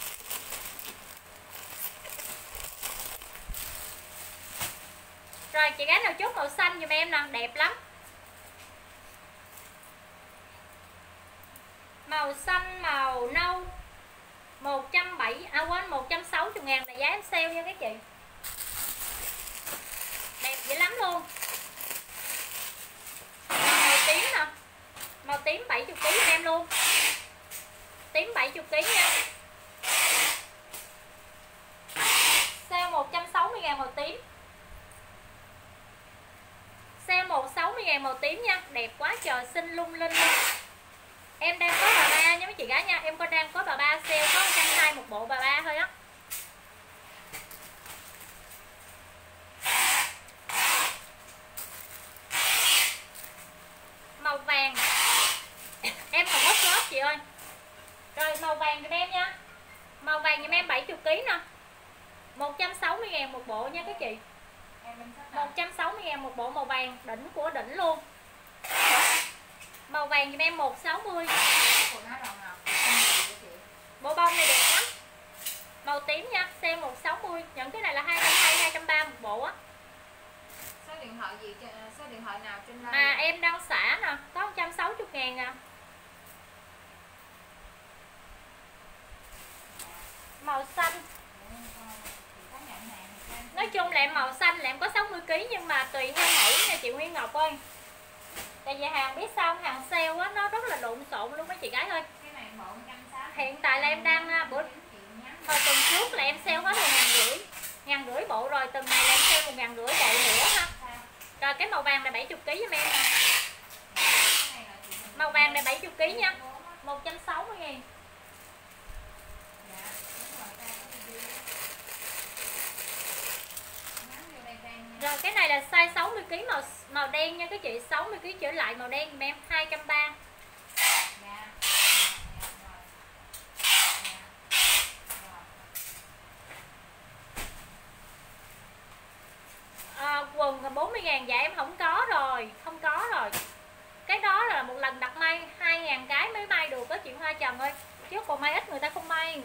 A: Rồi chị gái nào chốt màu xanh giùm em nè, đẹp lắm. Màu xanh, màu nâu một trăm bảy mươi, à quên một trăm sáu mươi ngàn là giá em sale nha các chị. Đẹp dữ lắm luôn. Màu tím nè. Màu tím bảy mươi ki lô gam em luôn. Tím bảy mươi ki lô gam nha. Sale một trăm sáu mươi ngàn màu tím. Sale một trăm sáu mươi ngàn màu tím nha. Đẹp quá trời, xinh lung linh luôn. Em đang có bà ba nha mấy chị gái nha. Em có đang có bà ba sale, có một trăm hai mươi một bộ bà ba thôi á. Màu vàng em không có shop chị ơi. Rồi màu vàng giùm em nha. Màu vàng giùm em bảy mươi ki lô gam nè, một trăm sáu mươi ngàn một bộ nha các chị. Một trăm sáu mươi ngàn một bộ màu vàng, đỉnh của đỉnh luôn. Màu vàng giùm em một trăm sáu mươi. Bộ bông này đẹp lắm. Màu tím nha, sale một trăm sáu mươi. Những cái này là hai trăm hai mươi, hai trăm ba mươi một bộ á.
B: Số điện thoại gì, số điện thoại nào trên live?
A: À em đang xả nè, có một trăm sáu mươi ngàn à. Màu xanh. Nói chung là em màu xanh là em có sáu mươi ki lô gam, nhưng mà tùy theo mẫu nha chị Nguyên Ngọc ơi. Tại vì hàng biết sao không? Hàng sale á, nó rất là lộn xộn luôn mấy chị gái ơi. Hiện tại là em đang bữa hồi tuần trước là em sale hết một ngàn rưỡi, ngàn rưỡi bộ rồi, tuần này là em sale một ngàn rưỡi bộ nữa ha. Rồi cái màu vàng là bảy mươi ki lô gam giùm em nè. Màu vàng này bảy mươi ki lô gam nha, một trăm sáu mươi ngàn. Rồi cái này là size sáu mươi ki lô gam màu màu đen nha các chị, sáu mươi ki lô gam trở lại màu đen giùm em hai trăm ba mươi.
B: Dạ.
A: À, quần bốn mươi ngàn, dạ em không có rồi, không có rồi. Cái đó là một lần đặt may hai ngàn cái mới may được đó chị Hoa Trần ơi, chứ còn may ít người ta không may.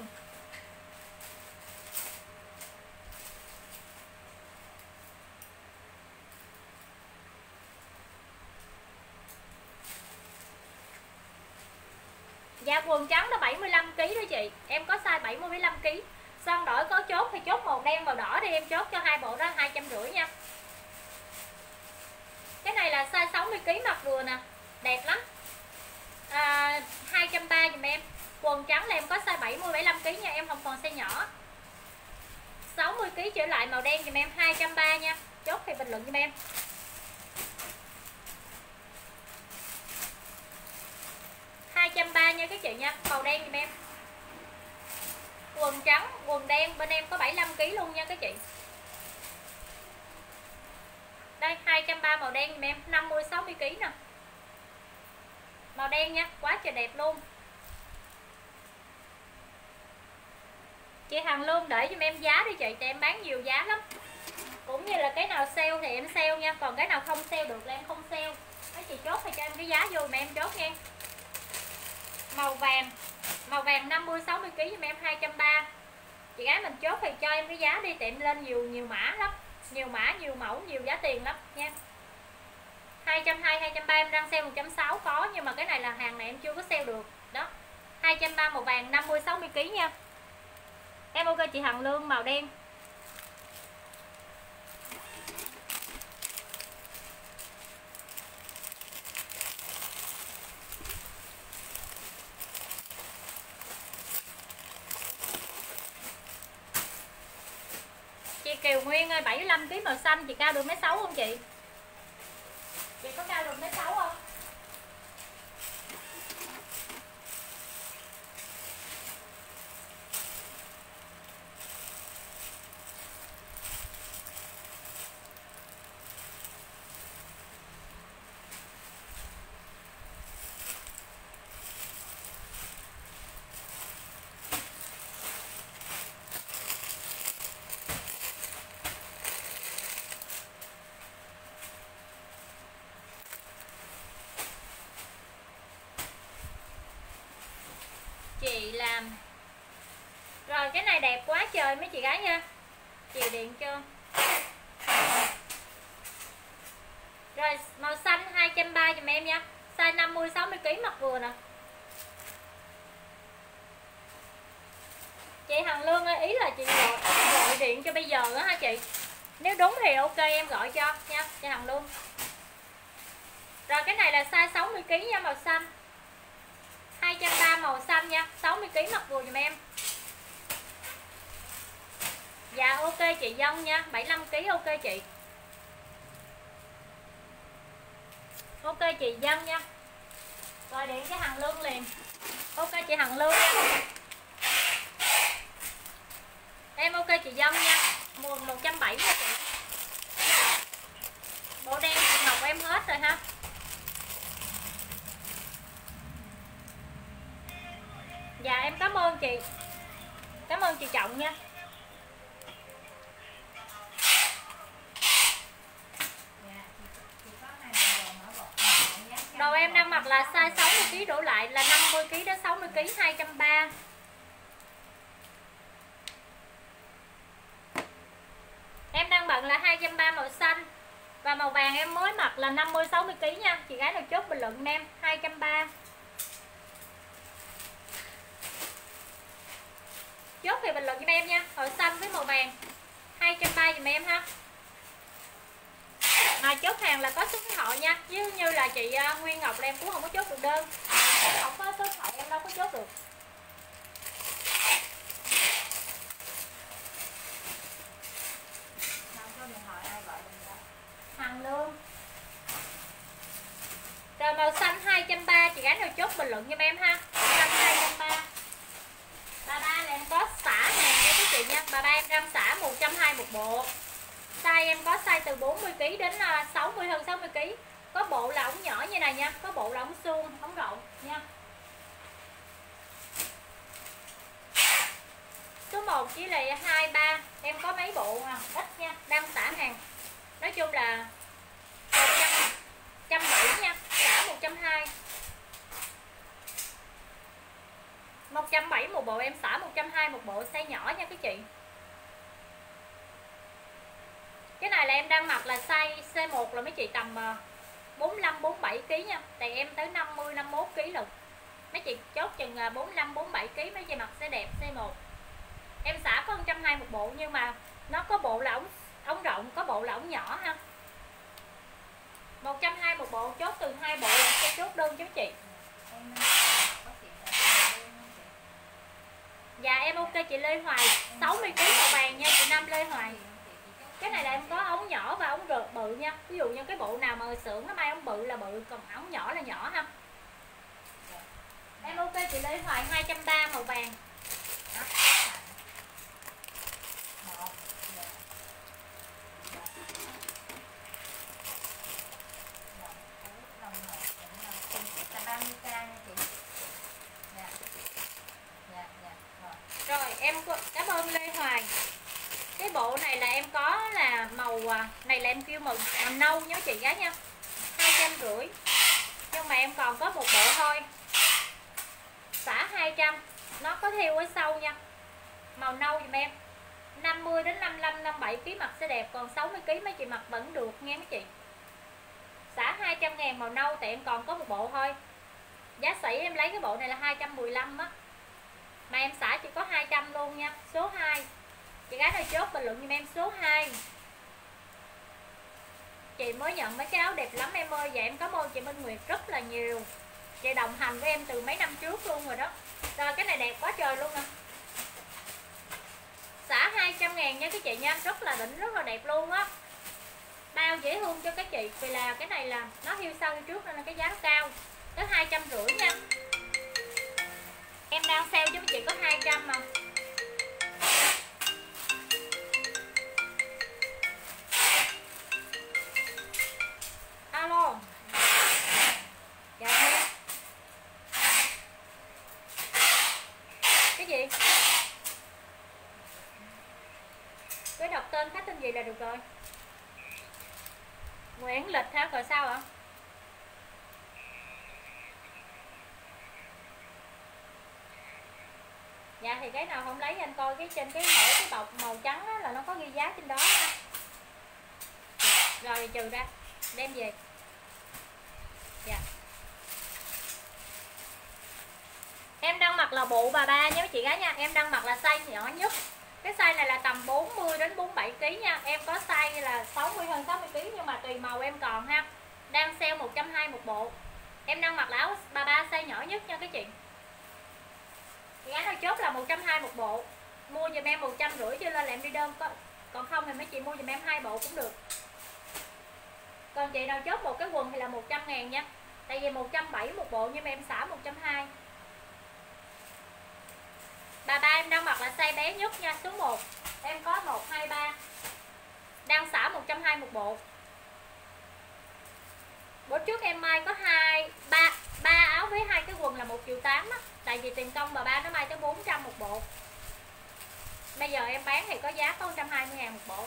A: Dạ quần trắng đó bảy mươi lăm ki lô gam đó chị, em có size bảy mươi lăm ki lô gam. Son đổi có chốt thì chốt màu đen màu đỏ đi, em chốt cho hai bộ đó hai trăm rưỡi nha. Cái này là size sáu mươi ki lô gam mặc vừa nè, đẹp lắm. À, hai trăm ba mươi giùm em. Quần trắng là em có size bảy mươi bảy mươi lăm ki lô gam nha, em không còn size nhỏ. sáu mươi ki lô gam trở lại màu đen giùm em hai trăm ba mươi nha. Chốt thì bình luận giùm em. hai trăm ba mươi nha các chị nha, màu đen giùm em. Quần trắng, quần đen bên em có bảy mươi lăm ki lô gam luôn nha các chị. Đây hai trăm ba mươi màu đen giùm em, năm mươi sáu mươi ki lô gam nè. Màu đen nha, quá trời đẹp luôn. Chị Hằng Lương để giùm em giá đi chị, tại em bán nhiều giá lắm. Cũng như là cái nào sale thì em sale nha, còn cái nào không sale được là em không sale. Mấy chị chốt thì cho em cái giá vô mà em chốt nha. Màu vàng, màu vàng năm mươi sáu mươi ki lô gam giùm em hai trăm ba mươi. Chị gái mình chốt thì cho em cái giá đi, tiệm lên nhiều nhiều mã lắm, nhiều mã nhiều mẫu nhiều giá tiền lắm nha. hai trăm hai mươi, hai trăm ba mươi em đang sale một trăm sáu mươi có, nhưng mà cái này là hàng này em chưa có sale được. Đó. hai trăm ba mươi màu vàng năm mươi sáu mươi ki lô gam nha. Em ok chị Hằng Lương màu đen. Chị Kiều Nguyên ơi, bảy mươi lăm ki lô gam màu xanh, chị cao được mét sáu không chị? Chị có cao được mét sáu không? Chị làm rồi, cái này đẹp quá trời mấy chị gái nha. Chị điện cho. Rồi màu xanh hai trăm ba mươi giùm em nha, size năm mươi sáu mươi ki lô gam mặc vừa nè. Chị Hằng Lương ơi, ý là chị gọi, gọi điện cho bây giờ đó hả chị? Nếu đúng thì ok em gọi cho nha chị Hằng Lương. Rồi cái này là size sáu mươi ki lô gam nha, màu xanh hai trăm ba mươi màu xanh nha, sáu mươi ki lô gam mặc vừa giùm em. Dạ ok chị Dân nha, bảy mươi lăm ki lô gam ok chị. Ok chị Dân nha. Gọi điện cho Hằng Lương liền. Ok chị Hằng Lương nha. Em ok chị Dân nha. Nguồn một trăm bảy mươi nha chị. Bộ đen chị Ngọc em hết rồi ha. Dạ em cảm ơn chị. Cảm ơn chị Trọng nha. Đồ em đang mặc là size sáu mươi ki lô gam đổ lại là năm mươi ki lô gam đến sáu mươi ki lô gam hai trăm ba mươi. Em đang bận là hai trăm ba mươi màu xanh. Và màu vàng em mới mặc là năm mươi sáu mươi ki lô gam nha. Chị gái nào chốt bình luận em hai trăm ba mươi. Chốt thì bình luận cho em nha. Màu xanh với màu vàng hai trăm ba mươi giùm em ha. Mà chốt hàng là có số điện thoại nha, chứ như là chị Nguyên Ngọc là em cũng không có chốt được đơn, em không có số điện thoại em đâu có chốt được. Hằng Lương. Rồi màu xanh hai trăm ba mươi, chị gái nào chốt bình luận giùm em ha. Xanh hai trăm ba mươi. Bà ba là em có xả hàng nha các chị nha. Bà ba em đang xả một trăm hai mươi một bộ. Size em có size từ bốn mươi ki lô gam đến sáu mươi, hơn sáu mươi ki lô gam. Có bộ là ống nhỏ như này nha, có bộ là ống suông, ống rộng nha. Số một chỉ là hai ba, em có mấy bộ à, ít nha, đang xả hàng. Nói chung là một trăm rưỡi nha, xả một trăm hai mươi. một trăm bảy mươi một bộ, em xả một trăm hai mươi một bộ, size nhỏ nha các chị. Cái này là em đang mặc là size xê một là mấy chị tầm bốn mươi lăm bốn mươi bảy ki lô gam nha. Tại em tới năm mươi năm mươi mốt ki lô gam lận. Mấy chị chốt chừng bốn mươi lăm bốn mươi bảy ki lô gam mấy chị mặc sẽ đẹp xê một. Em xả có một trăm hai mươi một bộ, nhưng mà nó có bộ là ống ống rộng, có bộ là ống nhỏ ha. một trăm hai mươi một bộ, chốt từ hai bộ là sẽ chốt đơn cho chị. Dạ em ok chị Lê Hoài, sáu mươi ki lô gam màu vàng nha chị Nam Lê Hoài. Cái này là em có ống nhỏ và ống rượt bự nha. Ví dụ như cái bộ nào mà xưởng nó may ống bự là bự, còn ống nhỏ là nhỏ ha. Em ok chị Lê Hoài, hai trăm ba mươi màu vàng. Rồi em cảm ơn Lê Hoài. Cái bộ này là em có là màu này là em kêu màu, màu nâu nhớ chị gái nha, hai trăm rưỡi. Nhưng mà em còn có một bộ thôi, xả hai trăm, nó có theo ở sau nha, màu nâu dùm em. Năm mươi đến năm mươi lăm năm mươi bảy ki lô gam mặc sẽ đẹp, còn sáu mươi ki lô gam mấy chị mặc vẫn được nghe mấy chị. Xả hai trăm ngàn màu nâu, tại em còn có một bộ thôi. Giá sỉ em lấy cái bộ này là hai trăm mười lăm á, mà em xả chỉ có hai trăm luôn nha. Số hai chị gái ơi chốt bình luận giùm em số hai. Chị mới nhận mấy cái áo đẹp lắm em ơi. Và em cảm ơn chị Minh Nguyệt rất là nhiều, chị đồng hành với em từ mấy năm trước luôn rồi đó. Rồi cái này đẹp quá trời luôn nè, xả hai trăm ngàn nha các chị nha, rất là đỉnh, rất là đẹp luôn á. Bao dễ thương cho các chị, vì là cái này là nó hiu sau hiu trước nên là cái giá nó cao, tới hai trăm rưỡi nha. Em đang sale cho mấy chị có hai trăm mà. Alo. Dạ em. Cái gì? Cứ đọc tên khách tên gì là được rồi. Nguyễn Lịch hả? Rồi sao ạ? Dạ thì cái nào không lấy anh coi cái trên cái mỗi cái bọc màu trắng đó, là nó có ghi giá trên đó ha. Rồi trừ ra đem về. Dạ. Em đang mặc là bộ bà ba nha mấy chị gái nha. Em đang mặc là size nhỏ nhất. Cái size này là tầm bốn mươi đến bốn mươi bảy ki lô gam nha. Em có size là sáu mươi hơn sáu mươi ki lô gam, nhưng mà tùy màu em còn ha. Đang sale một trăm hai mươi một bộ. Em đang mặc là áo bà ba size nhỏ nhất nha các chị. Chị gái nào chốt là một trăm hai mươi một bộ. Mua giùm em một trăm rưỡi cho lên là em đi đơn. Còn không thì mấy chị mua giùm em hai bộ cũng được. Còn chị nào chốt một cái quần thì là một trăm ngàn nha. Tại vì một trăm bảy mươi một bộ nhưng mà em xả một trăm hai mươi. Bà ba em đang mặc là size bé nhất nha, số một. Em có một, hai, ba. Đang xả một trăm hai mươi một bộ. Bữa trước em may có hai, ba, ba áo với hai cái quần là một triệu tám á. Tại vì tiền công bà ba nó may tới bốn trăm một bộ. Bây giờ em bán thì có giá có một trăm hai mươi ngàn một bộ.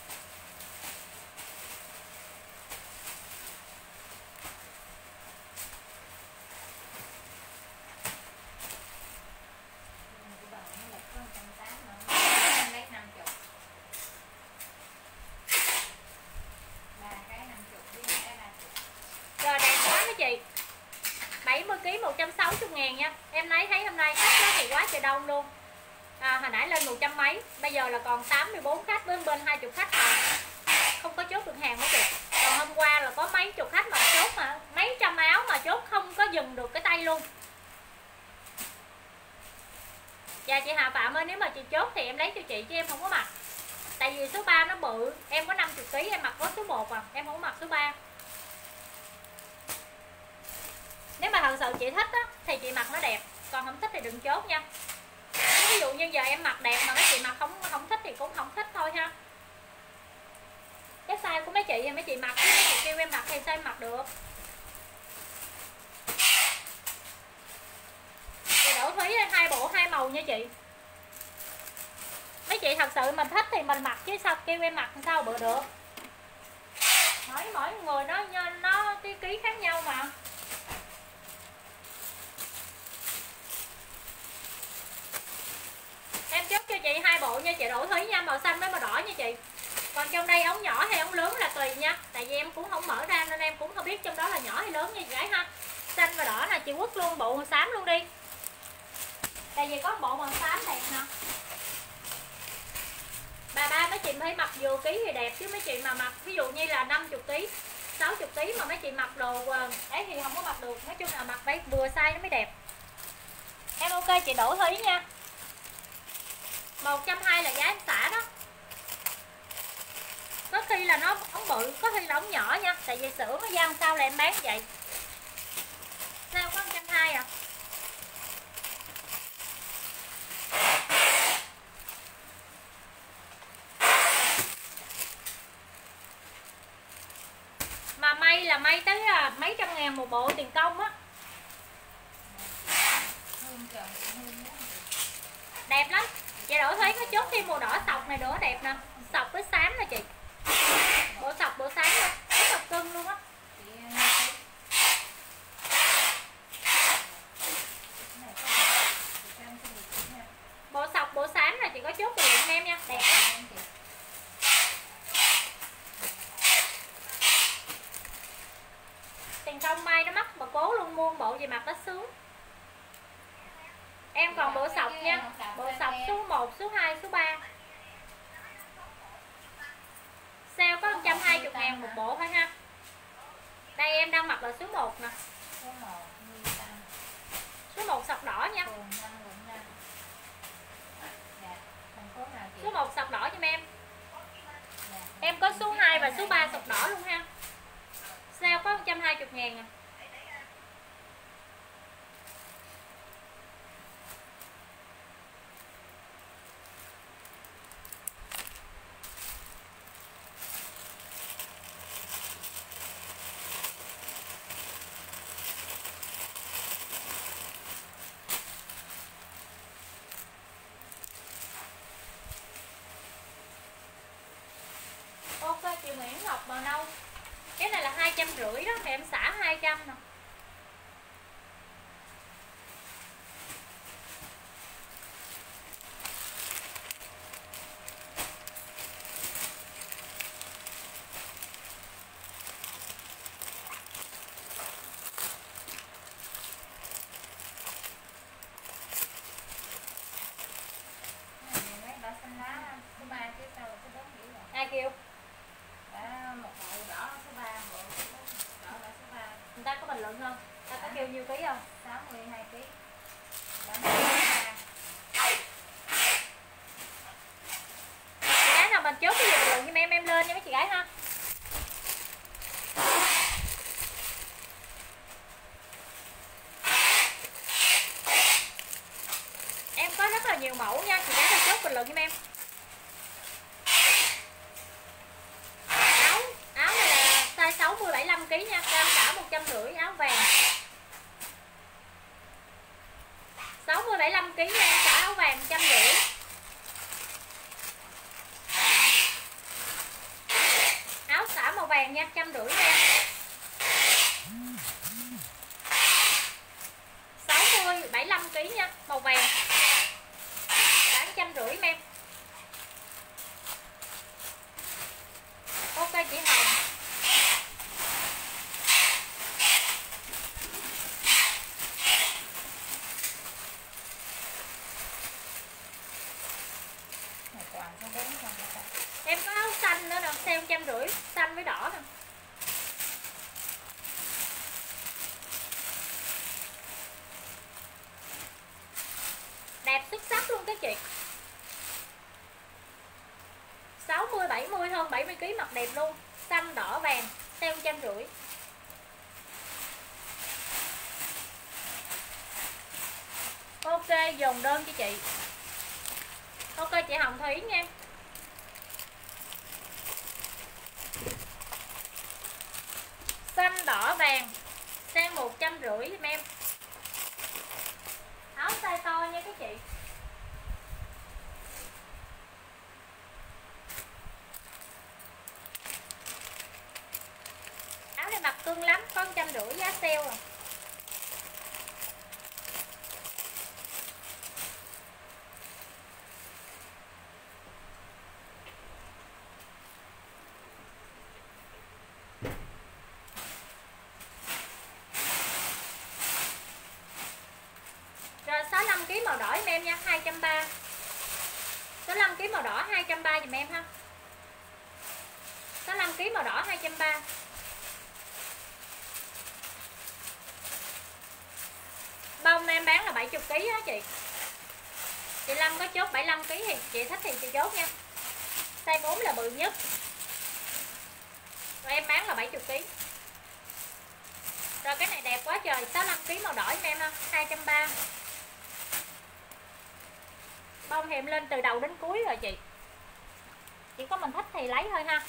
A: Rồi đẹp quá mấy chị. bảy mươi ki lô gam một trăm sáu mươi ngàn nha. Em lấy thấy hôm nay khách đó thì quá trời đông luôn. À, hồi nãy lên một trăm mấy, bây giờ là còn tám mươi bốn khách, bên bên hai mươi khách mà không có chốt được hàng mấy chị. Còn hôm qua là có mấy chục khách mà chốt mà mấy trăm áo mà chốt không có dừng được cái tay luôn. Dạ chị Hà Phạm ơi, nếu mà chị chốt thì em lấy cho chị chứ em không có mặc. Tại vì số ba nó bự, em có năm mươi ki lô gam, em mặc có số một à, em không có mặc số ba. Nếu mà thật sự chị thích á, thì chị mặc nó đẹp, còn không thích thì đừng chốt nha. Ví dụ như giờ em mặc đẹp mà mấy chị mặc không không thích thì cũng không thích thôi ha. cái size của mấy chị thì mấy chị mặc, mấy chị kêu em mặc thì sao em mặc được. Chị Đỗ Thúy hai bộ hai màu nha chị. Mấy chị thật sự mình thích thì mình mặc chứ sao kêu em mặc sao bữa được. Mỗi mỗi người nó nó cái ký khác nhau mà. Em chốt cho chị hai bộ nha chị Đỗ Thúy nha, màu xanh với màu đỏ nha chị. Còn trong đây ống nhỏ hay ống lớn là tùy nha, tại vì em cũng không mở ra nên em cũng không biết trong đó là nhỏ hay lớn nha chị gái ha. Xanh và đỏ nè, chị quất luôn bộ màu xám luôn đi. Tại vì có bộ màu xám đẹp nè. Bà ba mấy chị thấy mặc vừa ký thì đẹp, chứ mấy chị mà mặc ví dụ như là năm mươi ký, sáu mươi ký mà mấy chị mặc đồ ấy thì không có mặc được. Nói chung là mặc phải vừa size nó mới đẹp. Em ok chị Đỗ Thúy nha. Một trăm hai mươi là giá em xả đó. Có khi là nó ống bự, có khi là ống nhỏ nha. Tại vì sữa nó gian sao là em bán vậy. Sao có một trăm hai mươi à. Mà may là may tới mấy trăm ngàn một bộ tiền công á. Đẹp lắm. Chị Đỗ Thúy có chốt thêm màu đỏ sọc này nữa đẹp nè. Sọc với xám nè chị. Bộ sọc bộ xám luôn, rất là cưng luôn á. Bộ sọc bộ xám là chị có chốt lượng em nha, đẹp lắm. Tiền công may nó mắc mà cố luôn, mua bộ gì mặc nó sướng. Em còn bộ sọc nha. Bộ sọc số một, số hai, số ba. Sale có một trăm hai mươi ngàn một bộ thôi ha. Đây em đang mặc là số một nè. Số một sọc đỏ nha. Số một sọc đỏ cho em. Em có số hai và số ba sọc đỏ luôn ha. Sale có một trăm hai mươi ngàn à. Ok chị Nguyễn Ngọc màu nâu. Cái này là hai trăm rưỡi đó, thì em xả hai trăm nè. Ai kêu?
B: Một bộ đỏ số ba, bộ đỏ là số ba.
A: Người ta có bình luận không? Người ta có kêu nhiêu ký không?
B: sáu mươi hai ký.
A: Chị gái nào mình chốt cái gì bình luận giùm em, em lên nha mấy chị gái ha. Em có rất là nhiều mẫu nha, chị gái nào chốt bình luận giùm em. Áo, áo này là size sáu mươi bảy mươi lăm ký nha, cao cả một trăm rưỡi, áo vàng. sáu mươi bảy mươi lăm ký nha, cả áo vàng một trăm rưỡi. Áo xả màu vàng nha, một trăm rưỡi nha. sáu mươi bảy mươi lăm ký nha, màu vàng. Cả một trăm rưỡi em. Ok chị Hồng. Em có áo xanh nữa nè, sale một trăm rưỡi, xanh với đỏ nè. Đẹp xuất sắc luôn các chị. sáu mươi bảy mươi hơn bảy mươi ký mặc đẹp luôn. Xanh đỏ vàng, sale một trăm rưỡi. Ok dồn đơn cho chị. Ok chị Hồng Thúy nha. vàng sang một trăm rưỡi giùm em. Áo size to nha các chị. Áo này mặc cưng lắm, có một trăm rưỡi giá sale à. Rồi sáu mươi lăm ki lô gam màu đỏ giùm em nha, hai trăm ba mươi. sáu mươi lăm ki lô gam màu đỏ hai trăm ba mươi giùm em ha. sáu mươi lăm ki lô gam màu đỏ hai trăm ba mươi. Bông em bán là bảy mươi ki lô gam á chị. Chị Lâm có chốt bảy mươi lăm ki lô gam thì chị thích thì chị chốt nha. Size bốn là bự nhất. Rồi em bán là bảy mươi ki lô gam. Rồi cái này đẹp quá trời, sáu mươi lăm ki lô gam màu đỏ giùm em ha, hai trăm ba mươi. Bông thì em lên từ đầu đến cuối rồi chị. Chỉ có mình thích thì lấy thôi ha.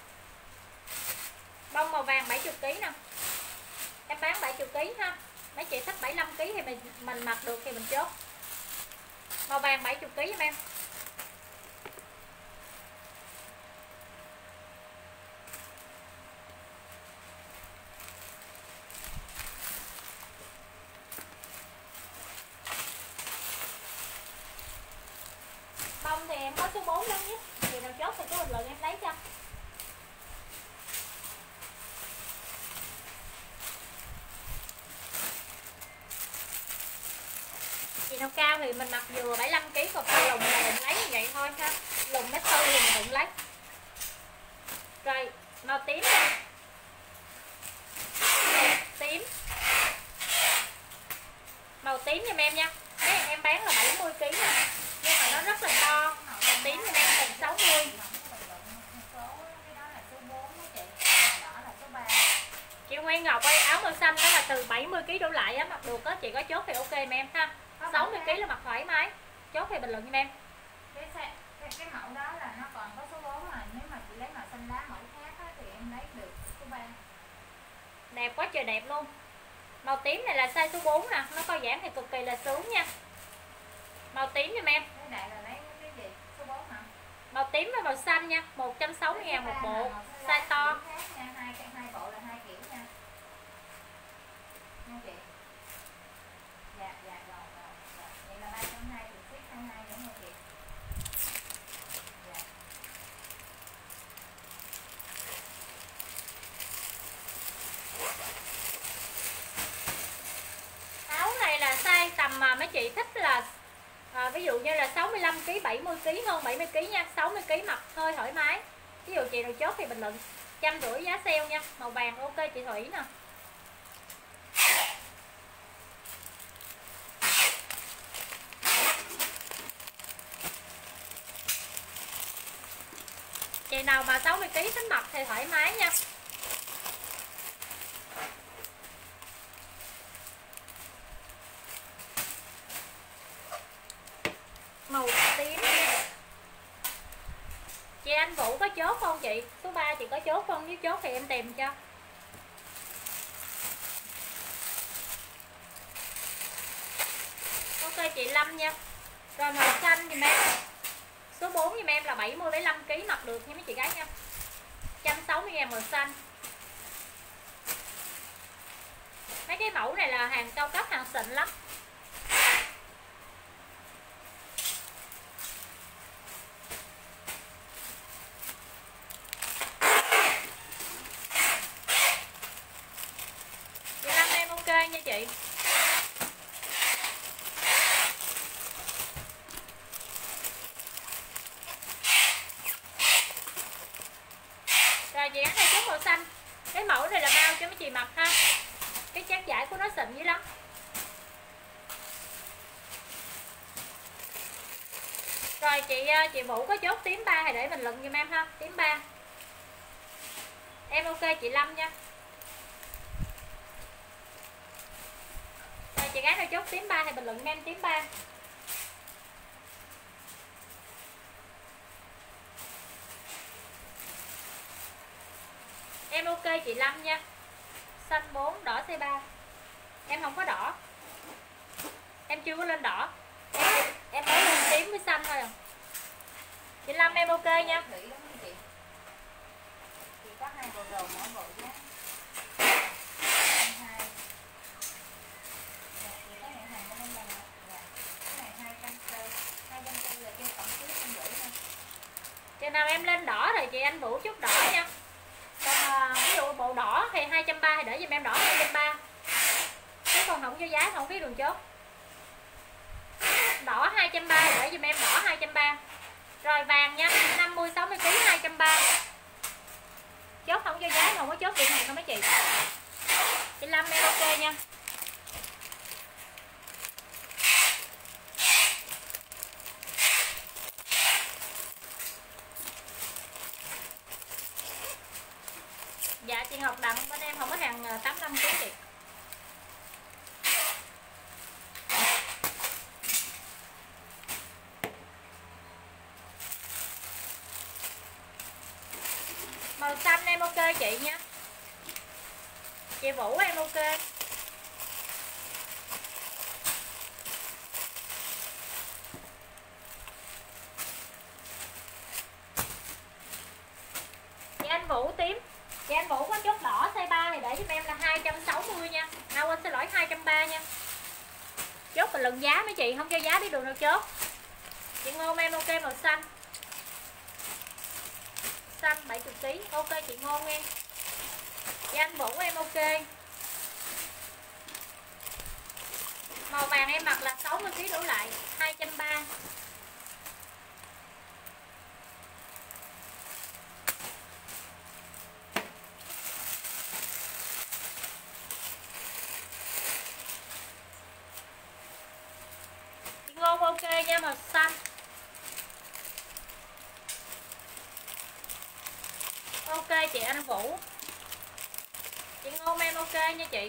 A: Bông màu vàng bảy mươi ki lô gam nè. Em bán bảy mươi ki lô gam ha. Mấy chị thích bảy mươi lăm ki lô gam thì mình mình mặc được thì mình chốt. Màu vàng bảy mươi ki lô gam giùm em. Bông thì em có số bốn lớn nhất. Chị nào chốt thì cứ bình luận em lấy cho. Chị nào cao thì mình mặc vừa bảy mươi lăm ki lô gam, còn cao lùn là mình lấy như vậy thôi ha. Lùn mét tư thì mình cũng lấy. Rồi, màu tím nha. Tím. Màu tím giùm em nha. Đấy, em bán là bảy mươi ki lô gam nha. Nhưng mà nó rất là to. Màu tím giùm em tầm sáu mươi. Chị Nguyên Ngọc ơi, áo màu xanh đó là từ bảy mươi ki lô gam đổ lại á, mặc được á, chị có chốt thì ok em ha. sáu mươi ki lô gam là mặc thoải mái. Chốt thì bình luận giùm em.
B: Cái, cái, cái mẫu đó là nó còn có số bốn mà nếu mà chị lấy màu xanh lá mẫu khác á, thì em lấy được số ba.
A: Đẹp quá trời đẹp luôn. Màu tím này là size số bốn nè, nó co giãn thì cực kỳ là sướng nha. Màu tím giùm em.
B: Cái đại là lấy cái gì? Số bốn hả?
A: Màu tím và màu xanh nha, một trăm sáu mươi ngàn một bộ, size to.
B: Nha, hai cái hai bộ là hai kiểu nha. Nha chị. Dạ dạ rồi rồi. rồi. Vậy là ba trăm hai mươi ship hai mươi hai đúng không chị? Dạ.
A: Áo này là size tầm mà mấy chị thích là à, ví dụ như là sáu mươi lăm ki lô gam, bảy mươi ki lô gam, hơn bảy mươi ki lô gam nha, sáu mươi ki lô gam mặc hơi thoải mái. Ví dụ chị nào chốt thì bình luận. Trăm rưỡi giá sale nha. Màu vàng ok chị Thủy nè. Chị nào mà sáu mươi ki lô gam tính mặc thì thoải mái nha. Màu tím. Chị Anh Vũ có chốt không chị? Số ba chị có chốt không? Nếu chốt thì em tìm cho. Ok chị Lâm nha. Rồi màu xanh thì em số bốn giùm em là bảy mươi đến bảy mươi lăm ki lô gam mặc được nha mấy chị gái nha. một trăm sáu mươi ngàn màu xanh. Mấy cái mẫu này là hàng cao cấp, hàng xịn lắm. Chị Lâm em ok nha chị. Rồi chị gắn này chút màu xanh. Cái mẫu này là bao cho mấy chị mặc ha. Cái chất vải của nó xịn dữ lắm. Rồi chị chị Vũ có chốt tím ba thì để bình luận giùm em ha. Tím ba. Em ok chị Lâm nha. Rồi chị gái nào chốt tím ba thì bình luận giùm em tím ba. Em ok chị Lâm nha. xanh bốn, đỏ size ba. Em không có đỏ. Em chưa có lên đỏ. Em, em mới lên tím với xanh thôi à. Chị Lâm em ok nha.
B: Thủy lắm chị. Chị có hai bộ đồ mỗi bộ giá hai. Chị có nhận hàng của em là cái này hai trăm tư, hai trăm tư là trên tổng phí em gửi thôi.
A: Chừng nào em lên đỏ rồi chị anh Vũ chút đỏ nha. Còn à, ví dụ bộ đỏ thì hai trăm ba mươi thì để giùm em đỏ hai trăm ba mươi. Chứ còn không cho giá không phí đường chốt. Đỏ hai trăm ba mươi để giùm em đỏ hai trăm ba mươi. Rồi vàng nha, năm mươi sáu mươi ký hai trăm ba mươi. Chốt không cho giá, không có chốt điện hàng đâu mấy chị. Chị Lâm em ok nha. Dạ chị Ngọc Đặng bên em không có hàng tám mươi lăm ký chị. Màu xanh em ok chị nha. Chị Vũ em ok. Chị anh Vũ tím. Chị anh Vũ có chốt đỏ size ba thì để giúp em là hai trăm sáu mươi nha. À quên xin lỗi hai trăm ba mươi nha. Chốt và lần giá mấy chị, không cho giá đi đường đâu chốt. Chị Ngôn em ok màu xanh. Xanh bảy mươi ký. Ok chị Ngôn em. Chị anh Vũ em ok. Màu vàng em mặc là sáu mươi ký đổ lại hai trăm ba mươi. Chị Ngôn ok nha màu xanh. Ok chị anh Vũ. Chị Ngôn em ok nha chị.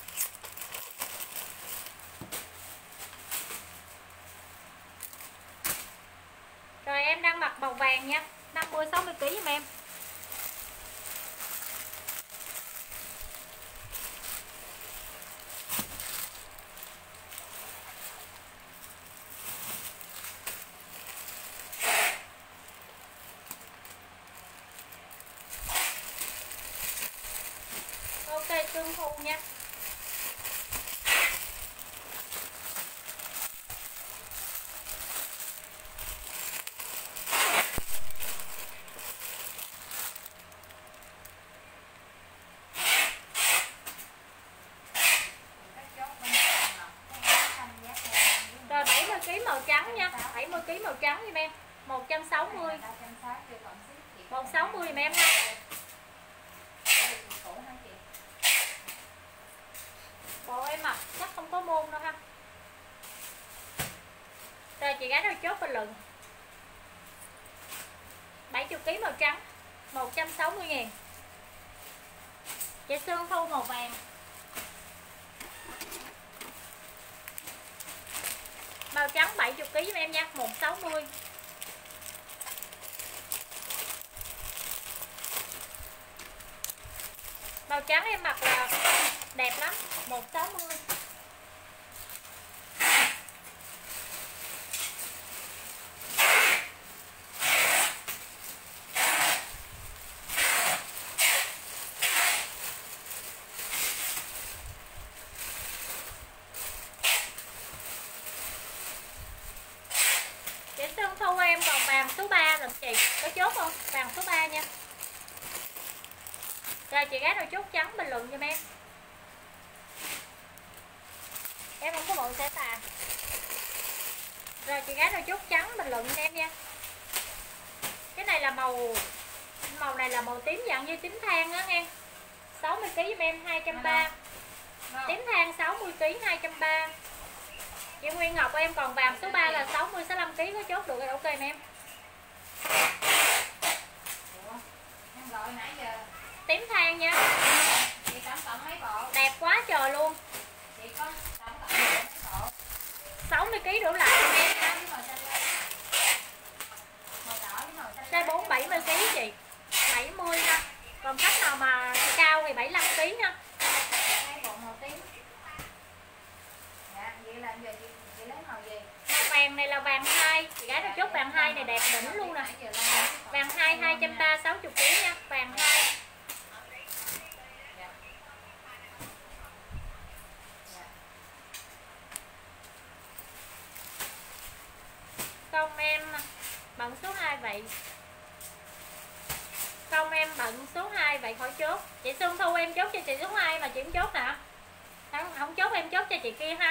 A: Rồi em đang mặc màu vàng nha, năm mươi sáu mươi ký giùm em. Ok Tương Thu nha. Rồi bảy mươi ký màu trắng nha, bảy mươi ký màu trắng giùm em, một trăm sáu mươi. một trăm sáu mươi giùm em nha. Bộ em mặc chắc không có môn đâu ha. Rồi chị gái rồi chốt bình luận. bảy mươi ký màu trắng, một trăm sáu mươi ngàn. Chị Sương Thu màu vàng. Màu trắng bảy mươi ký giùm em nha, một trăm sáu mươi. Màu trắng em mặc là đẹp lắm, một trăm sáu mươi. Chị Xuân Thu em còn vàng số ba rồi chị, có chốt không? Vàng số ba nha. Rồi chị gái nào chốt trắng bình luận giùm em. Em không có bộ sẽ tà. Rồi chị gái nào chốt trắng bình luận giùm em nha. Cái này là màu màu này là màu tím dạng như tím than á nghe. sáu mươi ký giùm em hai trăm ba mươi. Tím than sáu mươi ký hai trăm ba mươi. Chị Nguyên Ngọc em còn vàng số ba là sáu mươi sáu mươi lăm ký, có chốt được rồi, ok em. Em
B: gọi nãy giờ
A: tím than nha.
B: Chị tổng cộng mấy bộ?
A: Đẹp quá trời luôn.
B: Chị có tổng cộng mấy bộ?
A: sáu mươi ký đổ lại em ha. Size bốn bảy mươi ký chị. bảy mươi ha. Còn khách nào mà cao thì bảy mươi lăm ký ha. Vàng này là vàng hai, chị gái nào chốt vàng hai này đẹp đỉnh luôn nè. Vàng hai hai trăm ba mươi sáu mươi kg nha, vàng hai. Công em bận số hai vậy. Công em bận số hai vậy khỏi chốt. Chị Xuân Thu em chốt cho chị số hai mà chị không chốt hả? Không, không chốt em chốt cho chị kia ha.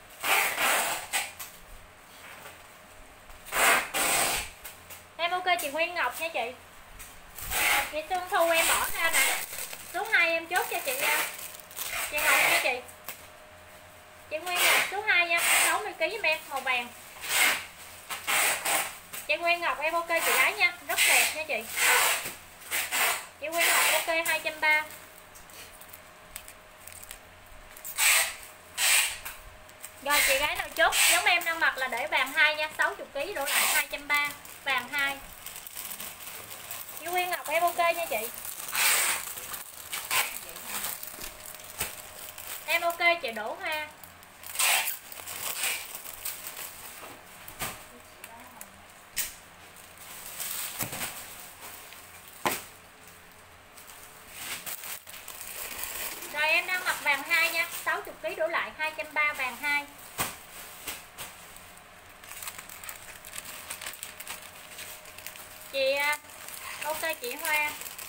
A: Em ok chị Nguyên Ngọc nha chị. Chị Xuân Thu em bỏ ra nè. Số hai em chốt cho chị nha. Chị Ngọc nha chị. Chị Nguyên Ngọc số hai nha, sáu mươi kg em màu vàng. Chị Nguyên Ngọc em ok chị gái nha, rất đẹp nha chị. Chị Nguyên Ngọc ok hai trăm ba mươi. Rồi chị gái nào chốt giống em đang mặc là để vàng hai nha, sáu mươi kg đổ lại hai trăm ba mươi, vàng hai. Chị Nguyên Ngọc em ok nha chị. Em ok chị Đỗ Hoa. Rồi em đang mặc vàng hai nha, sáu mươi kg đổ lại hai trăm ba mươi, vàng hai. Chị ok chị Hoa.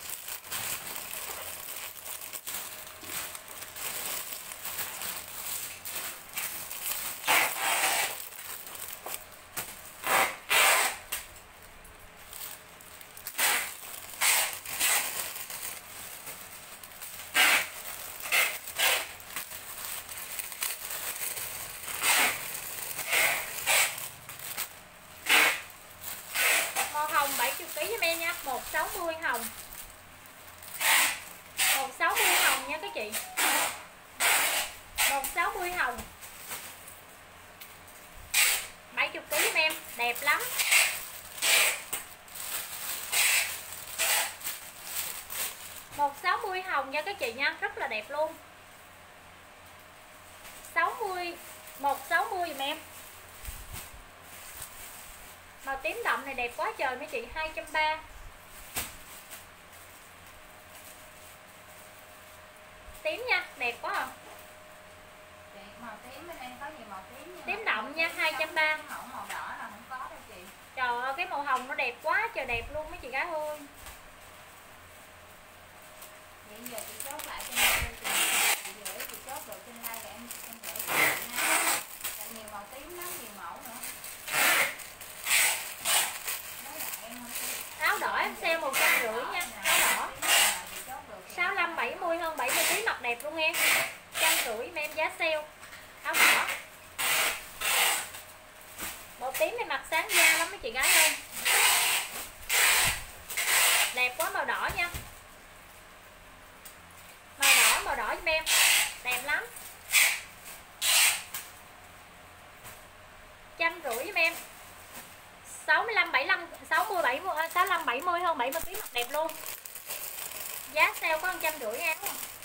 A: một sáu mươi hồng. một sáu mươi hồng nha các chị. một sáu mươi hồng. bảy mươi kg em, đẹp lắm. một sáu mươi hồng nha các chị nha, rất là đẹp luôn. sáu mươi, một sáu mươi dùm em. Màu tím đậm này đẹp quá trời mấy chị, hai trăm ba mươi. Tím nha, đẹp quá à.
B: Chị, màu tím bên em có nhiều màu tím.
A: Tím đậm nha, hai trăm ba mươi.
B: Màu, màu đỏ là không có đâu chị.
A: Trời ơi, cái màu hồng nó đẹp quá trời đẹp luôn mấy chị gái ơi.
B: Vậy giờ chị chốt lại trên đây, chị, chị gửi chị chốt được trên đây rồi em em gửi cho chị ha. Tại nhiều màu tím lắm, nhiều mẫu nữa.
A: Áo đỏ em sale một trăm rưỡi nha, áo đỏ. sáu mươi lăm bảy mươi hơn bảy mươi kg mặc đẹp luôn em. một trăm rưỡi mà em giá sale. Áo đỏ. Màu tím em mặc sáng da lắm mấy chị gái ơi. Đẹp quá, màu đỏ nha. Màu đỏ, màu đỏ giùm em. Đẹp lắm. một trăm rưỡi giùm em. sáu mươi lăm bảy mươi lăm sáu mươi bảy mươi sáu mươi lăm bảy mươi hơn bảy mươi kg mặc đẹp luôn. Giá sale có một trăm rưỡi áo.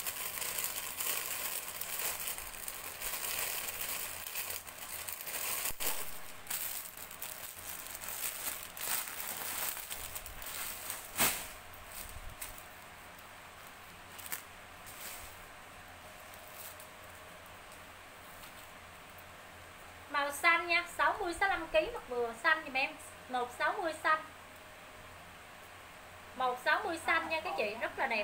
A: Màu xanh nha, sáu mươi sáu mươi lăm kg mặc vừa xanh giùm em, một sáu mươi xanh. một sáu mươi xanh nha các chị, rất là đẹp.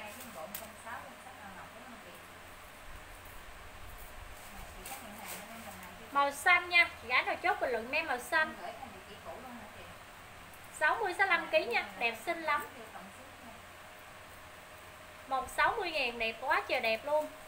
A: Màu xanh nha, gái nào chốt bình luận em màu xanh. sáu mươi sáu mươi lăm kg nha, đẹp xinh lắm. một sáu mươi ngàn đẹp quá trời đẹp luôn.